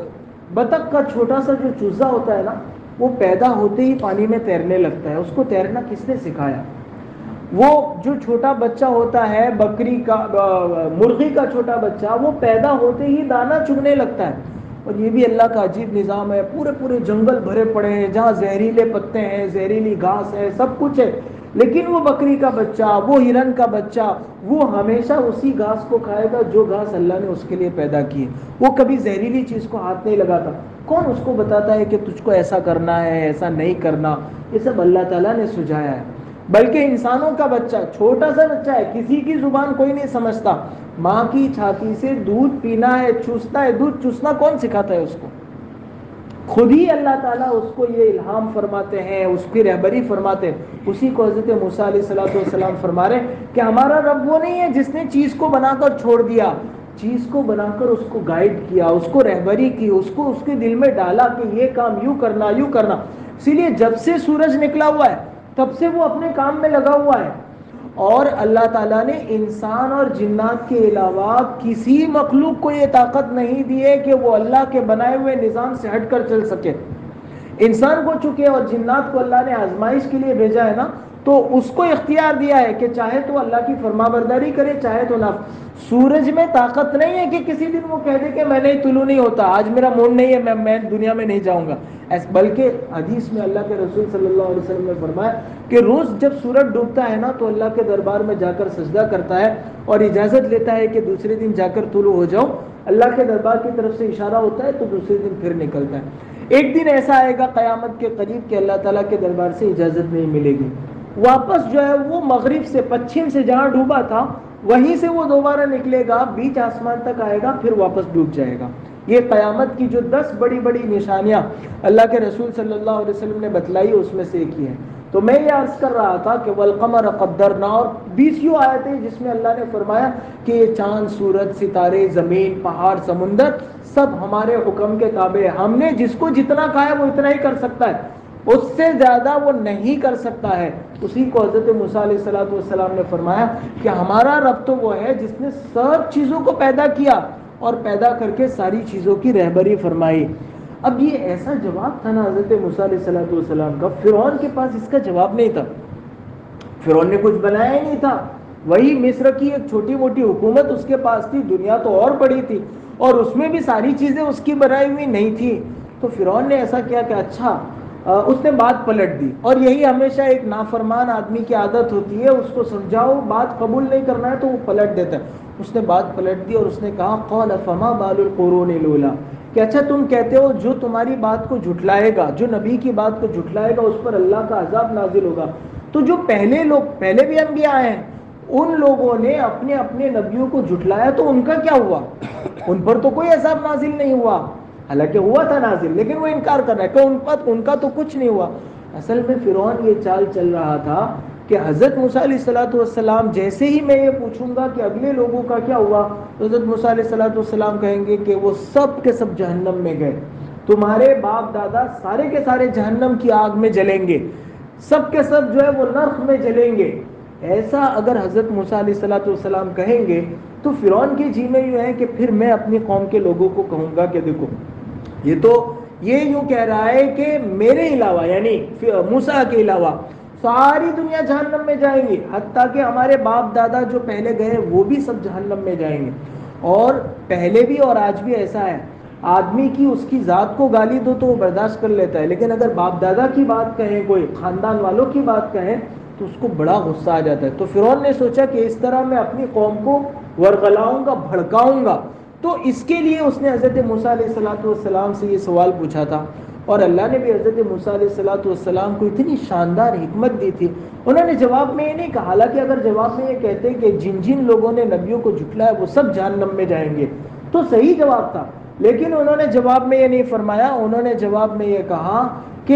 Speaker 1: بطخ کا چھوٹا سا جو چوزا ہوتا ہے نا، وہ پیدا ہوتے ہی پانی میں تیرنے لگتا ہے، اس کو تیرنا کس نے سکھایا؟ وہ جو چھوٹا بچہ ہوتا ہے، بکری کا، مرغی کا چھوٹا بچہ، وہ پیدا ہوتے ہی دانا چگنے لگتا ہے، اور یہ بھی اللہ کا عجیب نظام ہے۔ پورے پورے جنگل بھرے پڑے ہیں جہاں زہریلے پتے ہیں، زہریلی گھاس ہے، سب کچھ ہے، لیکن وہ بکری کا بچہ، وہ ہرن کا بچہ، وہ ہمیشہ اسی گھاس کو کھائے گا جو گھاس اللہ نے اس کے لیے پیدا کی ہے، وہ کبھی زہریلی چیز کو ہاتھ نہیں لگاتا۔ کون اس کو بتاتا ہے کہ تجھ کو ایسا کرنا ہے، ایسا نہیں کرنا؟ یہ سب اللہ تعالیٰ نے سجایا ہے۔ بلکہ انسانوں کا بچہ، چھوٹا سا بچہ ہے، کسی کی زبان کوئی نہیں سمجھتا، ماں کی چھاتی سے دودھ پینا ہے، چوسنا ہے، دودھ چوسنا کون سکھاتا ہے اس کو؟ خود ہی اللہ تعالیٰ اس کو یہ الہام فرماتے ہیں، اس کی رہبری فرماتے ہیں۔ اسی کو حضرت موسیٰ علیہ الصلوۃ والسلام فرما رہے ہیں کہ ہمارا رب وہ نہیں ہے جس نے چیز کو بنا کر چھوڑ دیا، چیز کو بنا کر اس کو گائیڈ کیا، اس کو رہبری کی، اس کو اس کے دل میں ڈالا کہ یہ کام یوں کرنا، یوں کرنا۔ اسی لیے جب سے سورج نکلا ہوا ہے تب سے وہ اپنے کام میں لگا ہوا ہے، اور اللہ تعالیٰ نے انسان اور جنات کے علاوہ کسی مخلوق کو یہ طاقت نہیں دی ہے کہ وہ اللہ کے بنائے ہوئے نظام سے ہٹ کر چل سکے۔ انسان کو چکے اور جنات کو اللہ نے آزمائش کے لیے بھیجا ہے نا، تو اس کو اختیار دیا ہے کہ چاہے تو اللہ کی فرما برداری کرے، چاہے تو نہ۔ سورج میں طاقت نہیں ہے کہ کسی دن وہ کہہ دے کہ میں نہیں، طلوع نہیں ہوتا، آج میرا موڈ نہیں ہے، میں میں دنیا میں نہیں جاؤں گا، بلکہ حدیث میں اللہ کے رسول صلی اللہ علیہ وسلم نے فرمایا کہ روز جب سورج ڈوبتا ہے نا تو اللہ کے دربار میں جا کر سجدہ کرتا ہے اور اجازت لیتا ہے کہ دوسرے دن جا کر طلوع ہو جاؤ، اللہ کے دربار کی طرف سے اشارہ ہوتا ہے تو دوسرے دن پھر نکلتا ہے۔ ایک دن ایسا آئے گا قیامت کے قریب کہ اللہ تعالیٰ کے دربار سے اجازت نہیں ملے گی، واپس جو ہے وہ مغرب سے، پچھم سے جہاں ڈوبا تھا وہیں سے وہ دوبارہ نکلے گا، بیچ آسمان تک آئے گا، پھر واپس ڈوب جائے گا۔ یہ قیامت کی جو دس بڑی بڑی نشانیاں اللہ کے رسول صلی اللہ علیہ وسلم نے بتلائی اس میں سے ایک ہی ہے۔ تو میں یہ عرض کر رہا تھا کہ والقمر قدرنا، اور بیسیوں آیتیں جس میں اللہ نے فرمایا کہ یہ چاند، سورج، ستارے، زمین، پہاڑ، سمندر سب ہمارے حکم کے تابع ہے، ہم نے جس کو جتنا کہا ہے وہ اتنا ہی کر سکتا ہے، اس سے زیادہ وہ نہیں کر سکتا ہے۔ اسی کو حضرت موسیٰ علیہ الصلوۃ والسلام نے فرمایا کہ ہمارا رب تو وہ ہے جس نے سب چیزوں کو پیدا کیا اور پیدا کر کے ساری چیزوں کی رہبری فرمائی۔ اب یہ ایسا جواب تھا نا حضرت موسیٰ علیہ الصلوۃ والسلام کا، فرعون کے پاس اس کا جواب نہیں تھا، فرعون نے کچھ بنایا ہی نہیں تھا، وہی مصر کی ایک چھوٹی موٹی حکومت اس کے پاس تھی، دنیا تو اور بڑی تھی اور اس میں بھی ساری چیزیں اس کی بنائی ہوئی نہیں تھی۔ تو فرعون نے ایسا کیا کہ اچھا، اس نے بات پلٹ دی، اور یہی ہمیشہ ایک نافرمان آدمی کی عادت ہوتی ہے، اس کو سمجھاؤ، بات قبول نہیں کرنا ہے تو وہ پلٹ دیتا ہے۔ اس نے بات پلٹ دی اور اس نے کہا قال فما بال القرون الاولی، کہ اچھا تم کہتے ہو جو تمہاری بات کو جھٹلائے گا، جو نبی کی بات کو جھٹلائے گا اس پر اللہ کا عذاب نازل ہوگا، تو جو پہلے لوگ، پہلے بھی انبیاء آئے ہیں، ان لوگوں نے اپنے اپنے نبیوں کو جھٹلایا تو ان کا کیا ہوا؟ ان پر تو کوئی عذاب نازل نہیں ہوا، حالانکہ ہوا تھا نازل، لیکن وہ انکار کر رہا ہے کہ ان پر ان کا تو کچھ نہیں ہوا۔ اصل میں فرعون یہ چال چل رہا تھا کہ حضرت موسیٰ علیہ الصلوۃ والسلام جیسے ہی میں یہ پوچھوں گا کہ اگلے لوگوں کا کیا ہوا، تو حضرت موسیٰ علیہ الصلوۃ والسلام کہیں گے کہ وہ سب کے سب جہنم میں گئے، تمہارے باپ دادا سارے کے سارے جہنم کی آگ میں جلیں گے، سب کے سب جو ہے وہ نرک میں جلیں گے۔ ایسا اگر حضرت موسیٰ علیہ الصلوۃ والسلام کہیں گے تو فرعون کے جی میں یہ ہے کہ پھر میں اپنی قوم کے لوگوں کو کہوں گا کہ دیکھو یہ تو یہ یوں کہہ رہا ہے کہ میرے علاوہ یعنی موسیٰ کے علاوہ ساری دنیا جہنم میں جائیں گی، حتیٰ کہ ہمارے باپ دادا جو پہلے گئے وہ بھی سب جہنم میں جائیں گے۔ اور پہلے بھی اور آج بھی ایسا ہے، آدمی کی اس کی ذات کو گالی دو تو وہ برداشت کر لیتا ہے، لیکن اگر باپ دادا کی بات کہیں، کوئی خاندان والوں کی بات کہیں تو اس کو بڑا غصہ آ جاتا ہے۔ تو فرعون نے سوچا کہ اس طرح میں اپنی قوم کو ورغلاؤں گا، بھڑکاؤں گا، تو اس کے لیے اس نے حضرت موسیٰ علیہ الصلوۃ والسلام سے یہ سوال پوچھا تھا، اور اللہ نے بھی حضرت موسیٰ علیہ الصلوۃ والسلام کو اتنی شاندار حکمت دی تھی۔ انہوں نے جواب میں یہ نہیں کہا، حالانکہ اگر جواب میں یہ کہتے کہ جن جن لوگوں نے نبیوں کو جھٹلایا وہ سب جہنم میں جائیں گے تو صحیح جواب تھا، لیکن انہوں نے جواب میں یہ نہیں فرمایا، انہوں نے جواب میں یہ کہا کہ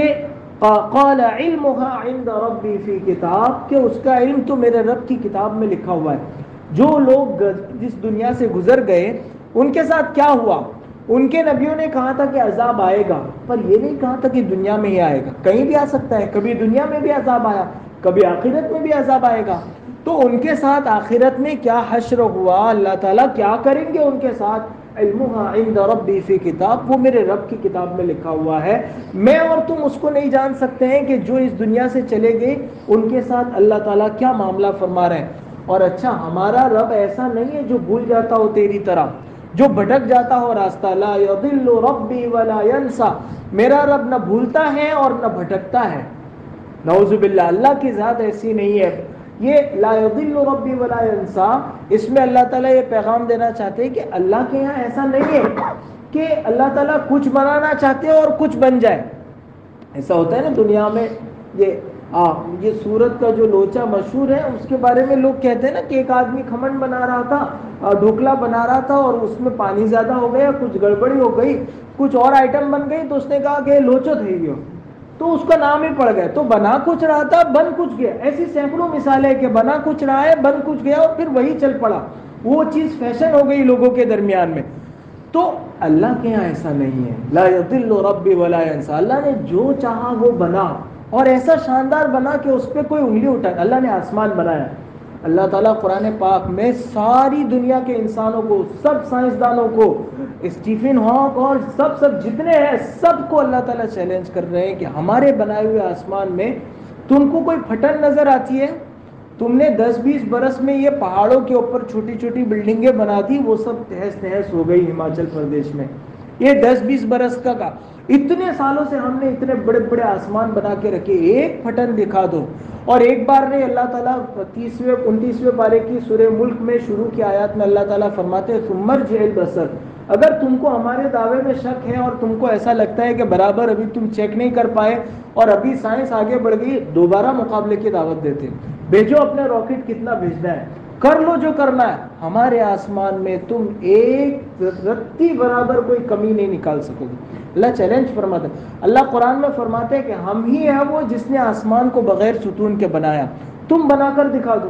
Speaker 1: قال علمها عند ربی فی کتاب، کہ اس کا علم تو میرے رب کی کتاب میں لکھا ہوا ہے۔ جو لوگ جس دنیا سے گزر گئے ان کے ساتھ کیا ہوا، ان کے نبیوں نے کہا تھا کہ عذاب آئے گا، پر یہ نہیں کہا تھا کہ دنیا میں ہی آئے گا، کہیں بھی آ سکتا ہے، کبھی دنیا میں بھی عذاب آیا، کبھی آخرت میں بھی عذاب آئے گا۔ تو ان کے ساتھ آخرت میں کیا حشر ہوا، اللہ تعالیٰ کیا کریں گے ان کے ساتھ، علمها عند ربی فی کتاب، وہ میرے رب کی کتاب میں لکھا ہوا ہے، میں اور تم اس کو نہیں جان سکتے ہیں کہ جو اس دنیا سے چلے گئے ان کے ساتھ اللہ تعالیٰ کیا معاملہ فرما رہے ہیں۔ اور اچھا ہمارا رب ایسا نہیں ہے جو بھول جاتا ہو تیری طرح، جو بھٹک جاتا ہو راستہ، لا یضل ربی ولا ینسا، میرا رب نہ بھولتا ہے اور نہ بھٹکتا ہے، نعوذ باللہ، اللہ کی ذات ایسی نہیں ہے۔ یہ لا یضل ربی ولا ینسا، اس میں اللہ تعالیٰ یہ پیغام دینا چاہتے ہیں کہ اللہ کے یہاں ایسا نہیں ہے کہ اللہ تعالیٰ کچھ بنانا چاہتے ہیں اور کچھ بن جائے۔ ایسا ہوتا ہے نا دنیا میں، یہ آ, یہ سورت کا جو لوچا مشہور ہے، اس کے بارے میں لوگ کہتے ہیں نا کہ ایک آدمی کھمن بنا رہا تھا، ڈھوکلا بنا رہا تھا، اور اس میں پانی زیادہ ہو گیا، کچھ گڑبڑی ہو گئی، کچھ اور آئٹم بن گئی، تو اس نے کہا کہ لوچو تھے گیا، تو اس کا نام ہی پڑ گیا۔ تو بنا کچھ رہا تھا بن کچھ گیا، ایسی سینکڑوں مثالیں کہ بنا کچھ رہا ہے بن کچھ گیا، اور پھر وہی چل پڑا، وہ چیز فیشن ہو گئی لوگوں کے درمیان میں۔ تو اللہ کے یہاں ایسا نہیں ہے، لا یضل ربی ولا ینسا، اللہ نے جو چاہا وہ بنا، اور ایسا شاندار بنا کہ اس پہ کوئی انگلی اٹھا۔ اللہ نے آسمان بنایا، اللہ تعالیٰ قرآن پاک میں ساری دنیا کے انسانوں کو، سب سائنسدانوں کو، اسٹیفن ہاک اور سب سب جتنے ہیں سب کو اللہ تعالیٰ چیلنج کر رہے ہیں کہ ہمارے بنائے ہوئے آسمان میں تم کو کوئی پھٹن نظر آتی ہے؟ تم نے دس بیس برس میں یہ پہاڑوں کے اوپر چھوٹی چھوٹی بلڈنگیں بنا دی، وہ سب تہس نہس ہو گئی ہماچل پردیش میں، یہ دس بیس برس کا کا اتنے سالوں سے ہم نے اتنے بڑے بڑے آسمان بنا کے رکھے، ایک پھٹن دکھا دو۔ اور ایک بار نے اللہ تعالیٰ تیسویں انتیسویں پارے کی سورہ ملک میں شروع کی آیات میں اللہ تعالیٰ فرماتے ہیں ثم ارجع البصر، اگر تم کو ہمارے دعوے میں شک ہے اور تم کو ایسا لگتا ہے کہ برابر ابھی تم چیک نہیں کر پائے اور ابھی سائنس آگے بڑھ گئی، دوبارہ مقابلے کی دعوت دیتے، بھیجو اپنے راکٹ کتنا بھیجنا ہے، کر لو جو کرنا ہے، ہمارے آسمان میں تم ایک رتی برابر کوئی کمی نہیں نکال سکو گے۔ اللہ چیلنج فرماتا ہے، اللہ قرآن میں فرماتے ہیں کہ ہم ہی ہیں وہ جس نے آسمان کو بغیر ستون کے بنایا، تم بنا کر دکھا دو۔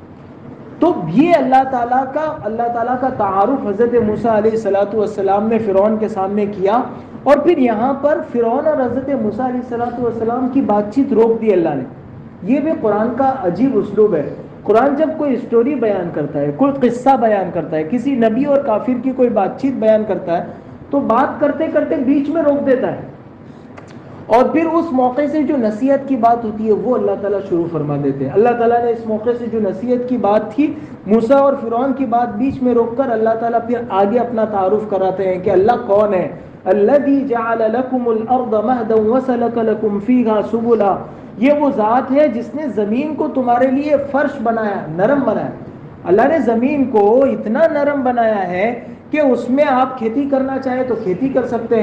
Speaker 1: تو یہ اللہ تعالیٰ کا اللہ تعالیٰ کا تعارف حضرت موسیٰ علیہ الصلوۃ والسلام نے فرعون کے سامنے کیا، اور پھر یہاں پر فرعون اور حضرت موسیٰ علیہ الصلوۃ والسلام کی بات چیت روک دی اللہ نے۔ یہ بھی قرآن کا عجیب اسلوب ہے، قرآن جب کوئی اسٹوری بیان کرتا ہے، کوئی قصہ بیان کرتا ہے، کسی نبی اور کافر کی کوئی بات چیت بیان کرتا ہے، تو بات کرتے کرتے بیچ میں روک دیتا ہے، اور پھر اس موقع سے جو نصیحت کی بات ہوتی ہے وہ اللہ تعالیٰ شروع فرما دیتے ہیں۔ اللہ تعالیٰ نے اس موقع سے جو نصیحت کی بات تھی، موسیٰ اور فرعون کی بات بیچ میں روک کر اللہ تعالیٰ پھر آگے اپنا تعارف کراتے ہیں کہ اللہ کون ہے۔ الذی جعل لکم الارض مہدا وسلک لکم فیہا سبلا، یہ وہ ذات ہے جس نے زمین کو تمہارے لیے فرش بنایا، نرم بنایا۔ اللہ نے زمین کو اتنا نرم بنایا ہے کہ اس میں آپ کھیتی کرنا چاہیں تو کھیتی کر سکتے ہیں،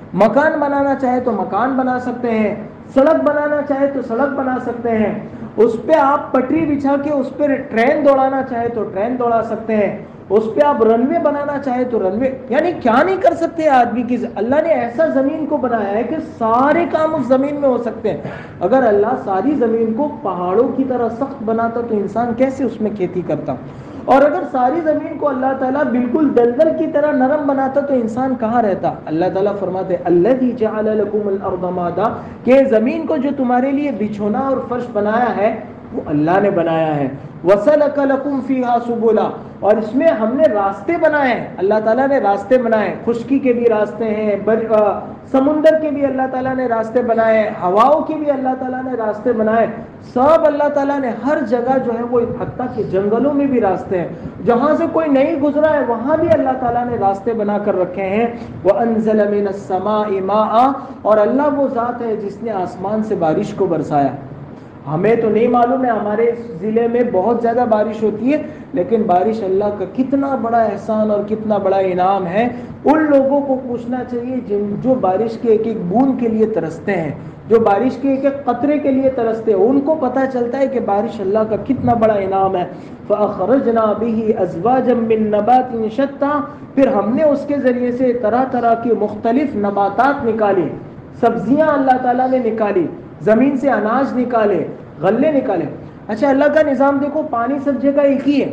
Speaker 1: مکان بنانا چاہے تو مکان بنا سکتے ہیں، سڑک بنانا چاہے تو سڑک بنا سکتے ہیں، اس پہ آپ پٹری بچھا کے اس پہ ٹرین دوڑانا چاہے تو ٹرین دوڑا سکتے ہیں، اس پہ آپ رن وے بنانا چاہے تو رن وے، یعنی کیا نہیں کر سکتے آدمی کی. اللہ نے ایسا زمین کو بنایا ہے کہ سارے کام اس زمین میں ہو سکتے ہیں. اگر اللہ ساری زمین کو پہاڑوں کی طرح سخت بناتا تو انسان کیسے اس میں کھیتی کرتا، اور اگر ساری زمین کو اللہ تعالیٰ بالکل دلدل کی طرح نرم بناتا تو انسان کہاں رہتا. اللہ تعالیٰ فرماتے ہیں الذی جعل لکم الارض مہدا، کہ زمین کو جو تمہارے لیے بچھونا اور فرش بنایا ہے وہ اللہ نے بنایا ہے. وَسَلَكَ لَكُمْ فِيهَا سُبُلًا، اور اس میں ہم نے راستے بنائے ہیں. اللہ تعالیٰ نے راستے بنائے، خشکی کے بھی راستے ہیں، بر سمندر کے بھی اللہ تعالیٰ نے راستے بنائے، ہواؤں کے بھی اللہ تعالیٰ نے راستے بنائے. سب اللہ تعالیٰ نے ہر جگہ جو ہے وہ، حتیٰ کہ جنگلوں میں بھی راستے ہیں، جہاں سے کوئی نہیں گزرا ہے وہاں بھی اللہ تعالیٰ نے راستے بنا کر رکھے ہیں. وَأَنزَلَ مِنَ السَّمَاءِ مَاءً، اور اللہ وہ ذات ہے جس نے آسمان سے بارش کو برسایا. ہمیں تو نہیں معلوم ہے، ہمارے ضلع میں بہت زیادہ بارش ہوتی ہے، لیکن بارش اللہ کا کتنا بڑا احسان اور کتنا بڑا انعام ہے. ان لوگوں کو پوچھنا چاہیے جن جو بارش کے ایک ایک بوند کے لیے ترستے ہیں، جو بارش کے ایک ایک قطرے کے لیے ترستے ہیں، ان کو پتہ چلتا ہے کہ بارش اللہ کا کتنا بڑا انعام ہے. فَأَخْرَجْنَا بِهِ أَزْوَاجًا مِّن نَبَاتٍ شَتَّىٰ، پھر ہم نے اس کے ذریعے سے طرح طرح کی مختلف نباتات نکالی، سبزیاں اللہ تعالیٰ نے نکالی، زمین سے اناج نکالے، غلے نکالے. اچھا اللہ کا نظام دیکھو، پانی سب جگہ ایک ہی ہے،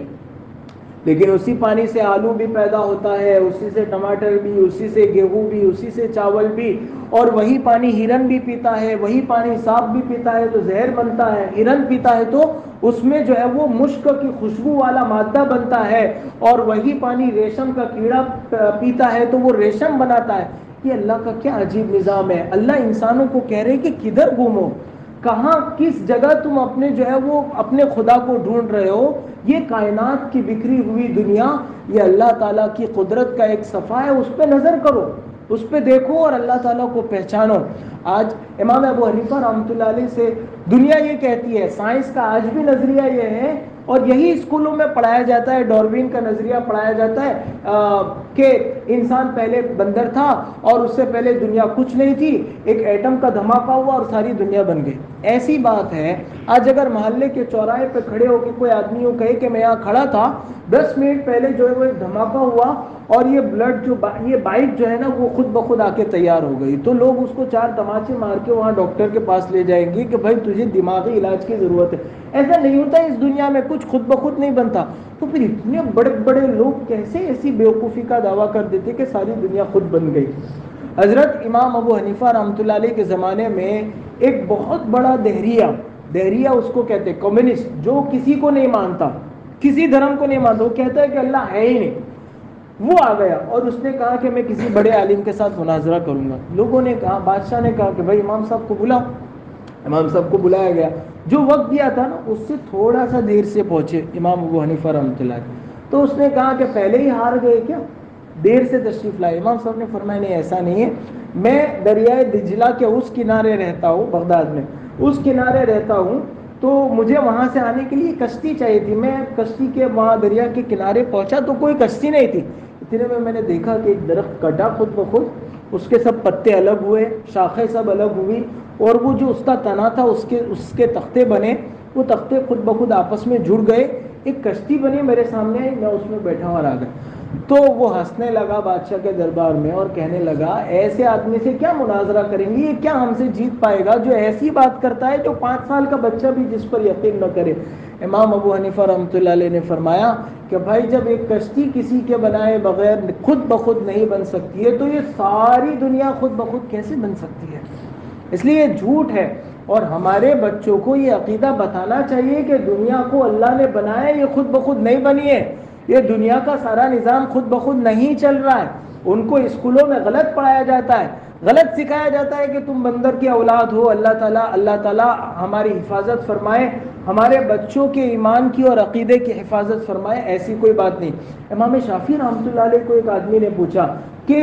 Speaker 1: لیکن اسی پانی سے آلو بھی پیدا ہوتا ہے، اسی سے ٹماٹر بھی، اسی سے گیہوں بھی، اسی سے چاول بھی، اور وہی پانی ہرن بھی پیتا ہے، وہی پانی سانپ بھی پیتا ہے تو زہر بنتا ہے، ہرن پیتا ہے تو اس میں جو ہے وہ مشک کی خوشبو والا مادہ بنتا ہے، اور وہی پانی ریشم کا کیڑا پیتا ہے تو وہ ریشم بناتا ہے. یہ اللہ کا کیا عجیب نظام ہے. اللہ انسانوں کو کہہ رہے کہ کدھر گھومو، کہاں کس جگہ تم اپنے جو ہے وہ اپنے خدا کو ڈھونڈ رہے ہو. یہ کائنات کی بکھری ہوئی دنیا، یہ اللہ تعالیٰ کی قدرت کا ایک صفحہ ہے، اس پہ نظر کرو، اس پہ دیکھو اور اللہ تعالیٰ کو پہچانو. آج امام ابو حنیفہ رحمۃ اللہ علیہ سے دنیا یہ کہتی ہے، سائنس کا آج بھی نظریہ یہ ہے، اور یہی اسکولوں میں پڑھایا جاتا ہے، ڈاروین کا نظریہ پڑھایا جاتا ہے کہ انسان پہلے بندر تھا اور اس سے پہلے دنیا کچھ نہیں تھی، ایک ایٹم کا دھماکہ ہوا اور ساری دنیا بن گئی. ایسی بات ہے. آج اگر محلے کے چوراہے پہ کھڑے ہو کے کوئی آدمی یوں کہے کہ میں یہاں کھڑا تھا دس منٹ پہلے جو ہے وہ ایک دھماکہ ہوا اور یہ بلڈ جو یہ بائک جو ہے نا وہ خود بخود آ کے تیار ہو گئی، تو لوگ اس کو چار تماچے مار کے وہاں ڈاکٹر کے پاس لے جائیں گے کہ بھائی تجھے دماغی علاج کی ضرورت ہے. ایسا نہیں ہوتا اس دنیا میں، کچھ خود بخود نہیں بنتا. تو پھر اتنے بڑے بڑے لوگ کیسے ایسی بیوقوفی کا دعویٰ کر دیتے کہ ساری دنیا خود بن گئی. حضرت امام ابو حنیفہ رحمۃ اللہ علیہ کے زمانے میں ایک بہت بڑا دہریہ دہریہ اس کو کہتے ہیں، کمیونسٹ، جو کسی کو نہیں مانتا، کسی دھرم کو نہیں مانتا، وہ کہتا ہے کہ اللہ ہے ہی نہیں. وہ آ گیا اور اس نے کہا کہ میں کسی بڑے عالم کے ساتھ مناظرہ کروں گا. لوگوں نے کہا، بادشاہ نے کہا کہ بھائی امام صاحب کو بلاؤ. امام صاحب کو بلایا گیا. جو وقت دیا تھا نا اس سے تھوڑا سا دیر سے پہنچے امام ابو حنیفہ رحمۃ اللہ علیہ. تو اس نے کہا کہ پہلے ہی ہار گئے کیا، دیر سے تشریف لائے. امام صاحب نے فرمایا نہیں ایسا نہیں ہے، میں دریائے دجلہ کے اس کنارے رہتا ہوں، بغداد میں اس کنارے رہتا ہوں، تو مجھے وہاں سے آنے کے لیے کشتی چاہیے تھی. میں کشتی کے وہاں دریا کے کنارے پہنچا تو کوئی کشتی نہیں تھی. اتنے میں میں نے دیکھا کہ ایک درخت کٹا خود بخود، اس کے سب پتے الگ ہوئے، شاخیں سب الگ ہوئی، اور وہ جو اس کا تنا تھا اس کے اس کے تختے بنے، وہ تختے خود بخود آپس میں جڑ گئے، ایک کشتی بنی میرے سامنے، میں اس میں بیٹھا اور آ گیا. تو وہ ہنسنے لگا بادشاہ کے دربار میں اور کہنے لگا ایسے آدمی سے کیا مناظرہ کریں گے، یہ کیا ہم سے جیت پائے گا جو ایسی بات کرتا ہے جو پانچ سال کا بچہ بھی جس پر یقین نہ کرے. امام ابو حنیفہ رحمۃ اللہ علیہ نے فرمایا کہ بھائی جب ایک کشتی کسی کے بنائے بغیر خود بخود نہیں بن سکتی ہے تو یہ ساری دنیا خود بخود کیسے بن سکتی ہے. اس لیے یہ جھوٹ ہے، اور ہمارے بچوں کو یہ عقیدہ بتانا چاہیے کہ دنیا کو اللہ نے بنایا، یہ خود بخود نہیں بنی ہے، یہ دنیا کا سارا نظام خود بخود نہیں چل رہا ہے. ان کو اسکولوں میں غلط پڑھایا جاتا ہے، غلط سکھایا جاتا ہے کہ تم بندر کی اولاد ہو. اللہ تعالیٰ اللہ تعالیٰ ہماری حفاظت فرمائے، ہمارے بچوں کے ایمان کی اور عقیدے کی حفاظت فرمائے. ایسی کوئی بات نہیں. امام شافعی رحمۃ اللہ علیہ کو ایک آدمی نے پوچھا کہ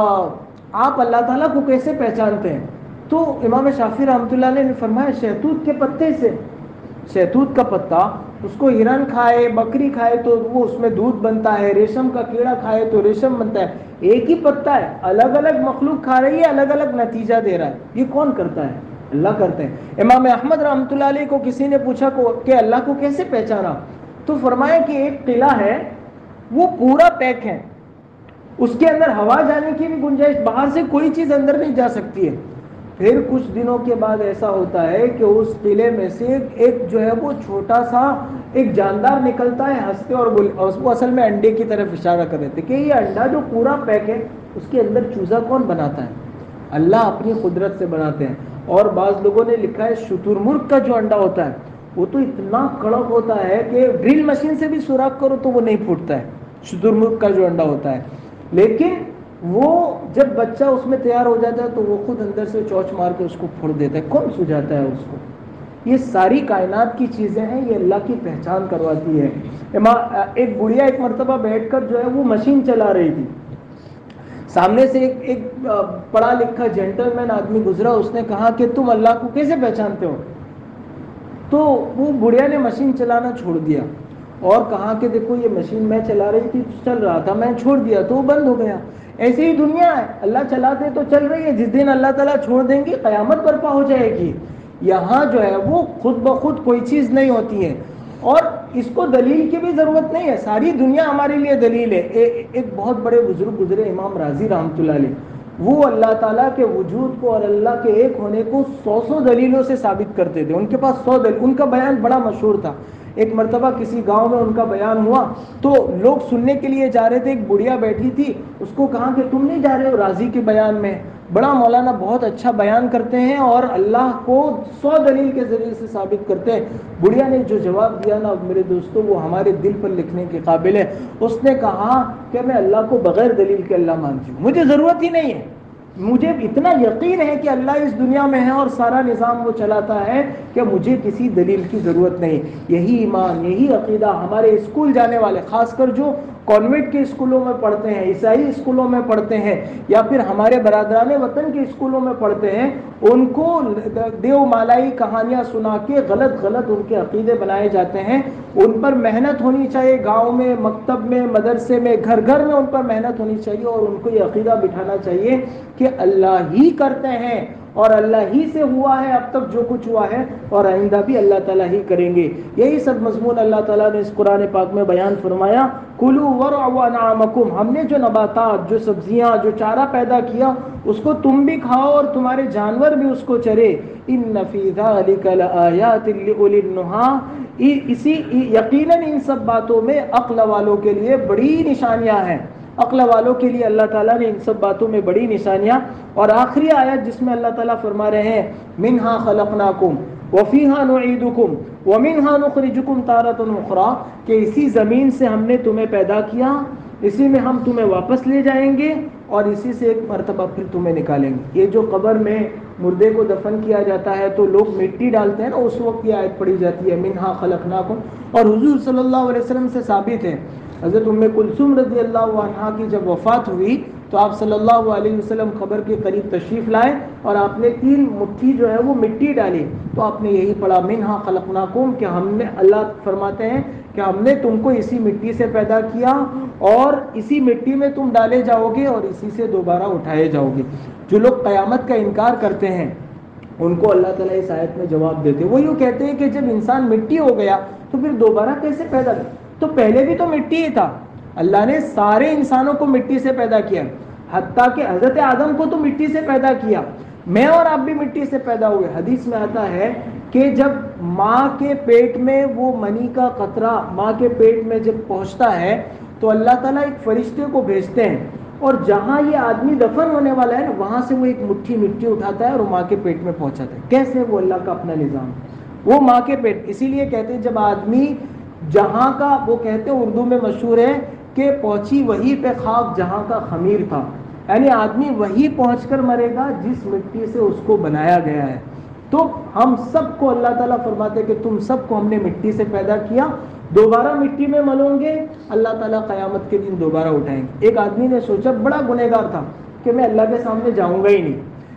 Speaker 1: آپ اللہ تعالیٰ کو کیسے پہچانتے ہیں؟ تو امام شافعی رحمۃ اللہ علیہ نے فرمایا شہتوت کے پتے سے. شہتوت کا پتا اس کو ہرن کھائے، بکری کھائے تو وہ اس میں دودھ بنتا ہے، ریشم کا کیڑا کھائے تو ریشم بنتا ہے. ایک ہی پتا ہے، الگ الگ مخلوق کھا رہی ہے، الگ الگ نتیجہ دے رہا ہے. یہ کون کرتا ہے؟ اللہ کرتے ہیں. امام احمد رحمۃ اللہ علیہ کو کسی نے پوچھا کہ اللہ کو کیسے پہچانا؟ تو فرمایا کہ ایک قلعہ ہے، وہ پورا پیک ہے، اس کے اندر ہوا جانے کی بھی گنجائش، باہر سے کوئی چیز اندر نہیں جا سکتی ہے. پھر کچھ دنوں کے بعد ایسا ہوتا ہے کہ اس قلعے میں سے ایک جو ہے وہ چھوٹا سا ایک جاندار نکلتا ہے، ہنستے اور بول، اور وہ اصل میں انڈے کی طرف اشارہ کر رہے تھے کہ یہ انڈا جو پورا پیک ہے اس کے اندر چوزا کون بناتا ہے؟ اللہ اپنی قدرت سے بناتے ہیں. اور بعض لوگوں نے لکھا ہے شتر مرغ کا جو انڈا ہوتا ہے وہ تو اتنا کڑک ہوتا ہے کہ ڈرل مشین سے بھی سوراخ کرو تو وہ نہیں پھوٹتا ہے، شتر مرغ کا جو انڈا ہوتا ہے. لیکن وہ جب بچہ اس میں تیار ہو جاتا ہے تو وہ خود اندر سے چوچ مار کے اس کو پھوڑ دیتا ہے. کون سجاتا ہے اس کو؟ یہ ساری کائنات کی چیزیں ہیں، یہ اللہ کی پہچان کرواتی ہے. ایک بڑھیا ایک مرتبہ بیٹھ کر جو ہے وہ مشین چلا رہی تھی، سامنے سے ایک ایک پڑھا لکھا جینٹل مین آدمی گزرا. اس نے کہا کہ تم اللہ کو کیسے پہچانتے ہو؟ تو وہ بڑھیا نے مشین چلانا چھوڑ دیا اور کہا کہ دیکھو یہ مشین میں چلا رہی تھی، چل رہا تھا، میں چھوڑ دیا تو وہ بند ہو گیا. ایسے ہی دنیا ہے، اللہ چلاتے تو چل رہی ہے، جس دن اللہ تعالیٰ چھوڑ دیں گے قیامت برپا ہو جائے گی. یہاں جو ہے وہ خود بخود کوئی چیز نہیں ہوتی ہے، اور اس کو دلیل کی بھی ضرورت نہیں ہے، ساری دنیا ہمارے لیے دلیل ہے. ایک بہت بڑے بزرگ گزرے امام راضی رحمۃ اللہ علیہ، وہ اللہ تعالیٰ کے وجود کو اور اللہ کے ایک ہونے کو سو سو دلیلوں سے ثابت کرتے تھے. ان کے پاس سو دلیل، ان کا بیان بڑا مشہور تھا. ایک مرتبہ کسی گاؤں میں ان کا بیان ہوا تو لوگ سننے کے لیے جا رہے تھے، ایک بڑھیا بیٹھی تھی، اس کو کہا کہ تم نہیں جا رہے ہو راضی کے بیان میں؟ بڑا مولانا بہت اچھا بیان کرتے ہیں اور اللہ کو سو دلیل کے ذریعے سے ثابت کرتے ہیں. بڑھیا نے جو جواب دیا نا میرے دوستوں، وہ ہمارے دل پر لکھنے کے قابل ہے. اس نے کہا کہ میں اللہ کو بغیر دلیل کے اللہ مانتی ہوں، مجھے ضرورت ہی نہیں ہے، مجھے اتنا یقین ہے کہ اللہ اس دنیا میں ہے اور سارا نظام وہ چلاتا ہے کہ مجھے کسی دلیل کی ضرورت نہیں. یہی ایمان، یہی عقیدہ ہمارے اسکول جانے والے، خاص کر جو کانوینٹ کے اسکولوں میں پڑھتے ہیں، عیسائی اسکولوں میں پڑھتے ہیں، یا پھر ہمارے برادران وطن کے اسکولوں میں پڑھتے ہیں، ان کو دیو مالائی کہانیاں سنا کے غلط غلط ان کے عقیدے بنائے جاتے ہیں. ان پر محنت ہونی چاہیے، گاؤں میں، مکتب میں، مدرسے میں، گھر گھر میں ان پر محنت ہونی چاہیے، اور ان کو یہ عقیدہ بٹھانا چاہیے کہ اللہ ہی کرتے ہیں اور اللہ ہی سے ہوا ہے اب تک جو کچھ ہوا ہے، اور آئندہ بھی اللہ تعالیٰ ہی کریں گے. یہی سب مضمون اللہ تعالیٰ نے اس قرآن پاک میں بیان فرمایا. کلوا ورعوا انعامکم، ہم نے جو نباتات، جو سبزیاں، جو چارہ پیدا کیا اس کو تم بھی کھاؤ اور تمہارے جانور بھی اس کو چرے. ان فی ذلک لآیات لأولی النہی، اسی یقیناً ان سب باتوں میں عقل والوں کے لیے بڑی نشانیاں ہیں. عقل والوں کے لیے اللہ تعالیٰ نے ان سب باتوں میں بڑی نشانیاں. اور آخری آیت جس میں اللہ تعالیٰ فرما رہے ہیں منہا خلقناکم وفیہا نعیدکم ومنہا نخرجکم تارۃ اخری، کہ اسی زمین سے ہم نے تمہیں پیدا کیا، اسی میں ہم تمہیں واپس لے جائیں گے اور اسی سے ایک مرتبہ پھر تمہیں نکالیں گے. یہ جو قبر میں مردے کو دفن کیا جاتا ہے تو لوگ مٹی ڈالتے ہیں نا، اس وقت یہ آیت پڑھی جاتی ہے منہا خلقناکم. اور حضور صلی اللہ علیہ وسلم سے ثابت ہے، حضرت ام کلثوم رضی اللہ عنہا کی جب وفات ہوئی تو آپ صلی اللہ علیہ وسلم قبر کے قریب تشریف لائے اور آپ نے تین مٹھی جو ہے وہ مٹی ڈالی، تو آپ نے یہی پڑھا منہا خلقناکم، کہ ہم نے، اللہ فرماتے ہیں کہ ہم نے تم کو اسی مٹی سے پیدا کیا اور اسی مٹی میں تم ڈالے جاؤ گے اور اسی سے دوبارہ اٹھائے جاؤ گے. جو لوگ قیامت کا انکار کرتے ہیں ان کو اللہ تعالیٰ اس آیت میں جواب دیتے ہیں. وہ یوں کہتے ہیں کہ جب انسان مٹی ہو گیا تو پھر دوبارہ کیسے پیدا کیا؟ تو پہلے بھی تو مٹی ہی تھا. اللہ نے سارے انسانوں کو مٹی سے پیدا کیا، حتیٰ کہ حضرت آدم کو تو مٹی سے پیدا کیا. میں اور آپ بھی مٹی سے پیدا ہوئے. حدیث میں آتا ہے کہ جب ماں کے پیٹ میں وہ منی کا قطرہ ماں کے پیٹ میں جب پہنچتا ہے تو اللہ تعالیٰ ایک فرشتے کو بھیجتے ہیں، اور جہاں یہ آدمی دفن ہونے والا ہے وہاں سے وہ ایک مٹھی مٹی اٹھاتا ہے اور ماں کے پیٹ میں پہنچاتا ہے. کیسے؟ وہ اللہ کا اپنا نظام، وہ ماں کے پیٹ. اسی لیے کہتے ہیں جب آدمی جہاں کا، وہ کہتے ہیں اردو میں مشہور ہے کہ پہنچی وہی پہ خاک جہاں کا خمیر تھا، یعنی آدمی وہی پہنچ کر مرے گا جس مٹی سے اس کو بنایا گیا ہے. تو ہم سب کو اللہ تعالیٰ فرماتے کہ تم سب کو ہم نے مٹی سے پیدا کیا، دوبارہ مٹی میں ملوں گے، اللہ تعالیٰ قیامت کے دن دوبارہ اٹھائیں گے. ایک آدمی نے سوچا، بڑا گنہگار تھا، کہ میں اللہ کے سامنے جاؤں گا ہی نہیں،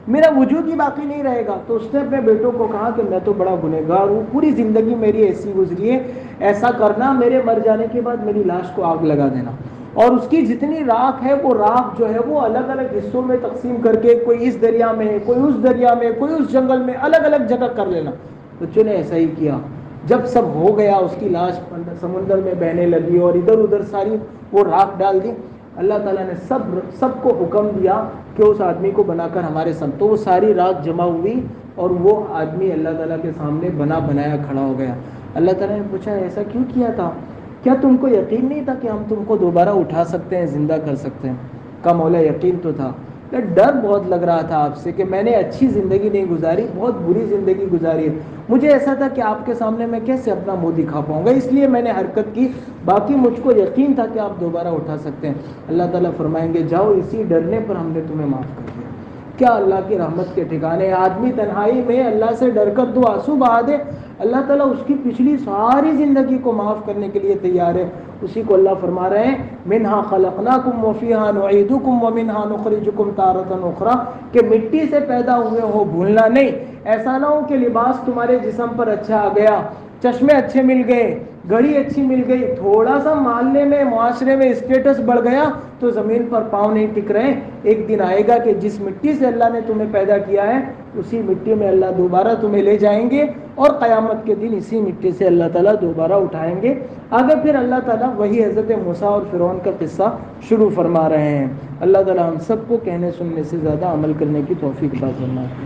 Speaker 1: میرا وجود ہی باقی نہیں رہے گا. تو اس نے اپنے بیٹوں کو کہا کہ میں تو بڑا گنہگار ہوں, پوری زندگی میری ایسی گزری ہے, ایسا کرنا میرے مر جانے کے بعد میری لاش کو آگ لگا دینا, اور اس کی جتنی راکھ ہے وہ راکھ جو ہے وہ الگ الگ حصوں میں تقسیم کر کے, کوئی اس دریا میں, کوئی اس دریا میں, کوئی اس جنگل میں, الگ الگ جگہ کر لینا. بچوں نے ایسا ہی کیا. جب سب ہو گیا, اس کی لاش سمندر میں بہنے لگی اور ادھر ادھر ساری وہ راکھ ڈال دی. اللہ تعالیٰ نے سب سب کو حکم دیا کہ اس آدمی کو بنا کر ہمارے سامنے, تو وہ ساری راکھ جمع ہوئی اور وہ آدمی اللہ تعالیٰ کے سامنے بنا بنایا کھڑا ہو گیا. اللہ تعالیٰ نے پوچھا ایسا کیوں کیا تھا, کیا تم کو یقین نہیں تھا کہ ہم تم کو دوبارہ اٹھا سکتے ہیں, زندہ کر سکتے ہیں؟ کہا مولا یقین تو تھا, ڈر بہت لگ رہا تھا آپ سے کہ میں نے اچھی زندگی نہیں گزاری, بہت بری زندگی گزاری ہے. مجھے ایسا تھا کہ آپ کے سامنے میں کیسے اپنا منہ دکھا پاؤں گا, اس لیے میں نے حرکت کی, باقی مجھ کو یقین تھا کہ آپ دوبارہ اٹھا سکتے ہیں. اللہ تعالیٰ فرمائیں گے جاؤ, اسی ڈرنے پر ہم نے تمہیں معاف کر دیا. کیا اللہ کی رحمت کے ٹھکانے. آدمی تنہائی میں اللہ سے ڈر کر دو آنسو بہا دے, اللہ تعالیٰ اس کی پچھلی ساری زندگی کو معاف کرنے کے لیے تیار ہے. اسی کو اللہ فرما رہے ہیں منہا خلقناکم وفیہا نعیدکم ومنہا نخرجکم تارۃ اخری, کہ مٹی سے پیدا ہوئے ہو, بھولنا نہیں. ایسا نہ ہو کہ لباس تمہارے جسم پر اچھا آ گیا, چشمے اچھے مل گئے, گھڑی اچھی مل گئی, تھوڑا سا محلے میں معاشرے میں اسٹیٹس بڑھ گیا تو زمین پر پاؤں نہیں ٹک رہے. ایک دن آئے گا کہ جس مٹی سے اللہ نے تمہیں پیدا کیا ہے اسی مٹی میں اللہ دوبارہ تمہیں لے جائیں گے, اور قیامت کے دن اسی مٹی سے اللہ تعالیٰ دوبارہ اٹھائیں گے. آگے پھر اللہ تعالیٰ وہی حضرت موسیٰ اور فرعون کا قصہ شروع فرما رہے ہیں. اللہ تعالیٰ ہم سب کو کہنے سننے سے زیادہ عمل کرنے کی توفیق عطا فرمائے.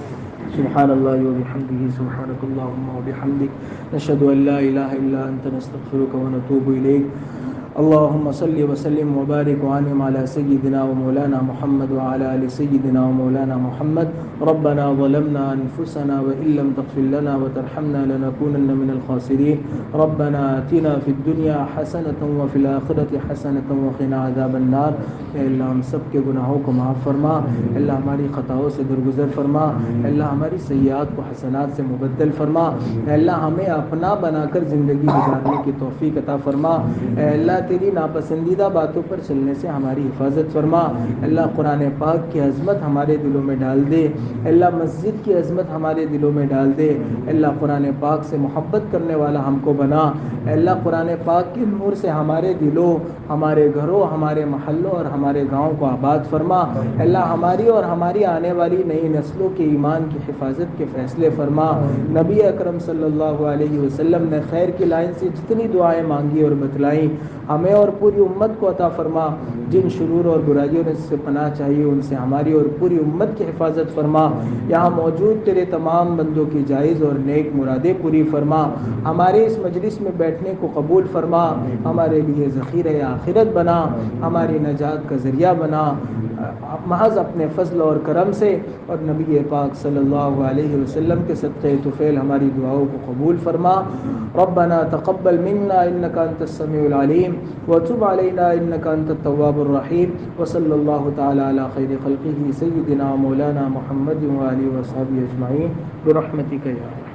Speaker 1: سبحان اللہ وبحمدہ, سبحانک اللہم وبحمدک, نشہد ان لا الہ الا انت, نستغفرک ونتوب الیک. اللهم صل وسلم وبارك وانعم على سيدنا ومولانا محمد وعلى ال سيدنا ومولانا محمد. ربنا ظلمنا انفسنا وان لم تغفر لنا وترحمنا لنكونن من الخاسرين. ربنا آتنا في الدنيا حسنة وفي الآخرة حسنة وقنا عذاب النار. اے اللہ ہم سب کے گناہوں کو معاف فرما, اللہ ہماری خطاؤں سے درگزر فرما, اللہ ہماری سیئات کو حسنات سے مبدل فرما, اے اللہ ہمیں اپنا بنا کر زندگی گزارنے کی توفیق عطا فرما. اے اللہ تیری ناپسندیدہ باتوں پر چلنے سے ہماری حفاظت فرما. اللہ قرآن پاک کی عظمت ہمارے دلوں میں ڈال دے, اللہ مسجد کی عظمت ہمارے دلوں میں ڈال دے. اللہ قرآن پاک سے محبت کرنے والا ہم کو بنا. اللہ قرآن پاک کے نور سے ہمارے دلوں, ہمارے گھروں, ہمارے محلوں اور ہمارے گاؤں کو آباد فرما. اللہ ہماری اور ہماری آنے والی نئی نسلوں کے ایمان کی حفاظت کے فیصلے فرما. نبی اکرم صلی اللہ علیہ وسلم نے خیر کی لائن سے جتنی دعائیں مانگی اور بتلائیں ہمیں اور پوری امت کو عطا فرما. جن شرور اور برائیوں نے سے پناہ چاہیے ان سے ہماری اور پوری امت کی حفاظت فرما. یہاں موجود تیرے تمام بندوں کی جائز اور نیک مرادیں پوری فرما. ہمارے اس مجلس میں بیٹھنے کو قبول فرما, ہمارے لیے ذخیرہ آخرت بنا, ہماری نجات کا ذریعہ بنا. محض اپنے فضل اور کرم سے اور نبی پاک صلی اللہ علیہ وسلم کے صدقے طفیل ہماری دعاؤں کو قبول فرما. ربنا تقبل منا انك انت السميع العليم وتب علينا انك انت التواب الرحيم. وصلى الله تعالى على خير خلقه سيدنا مولانا محمد وآله وصحبه اجمعين برحمتك يا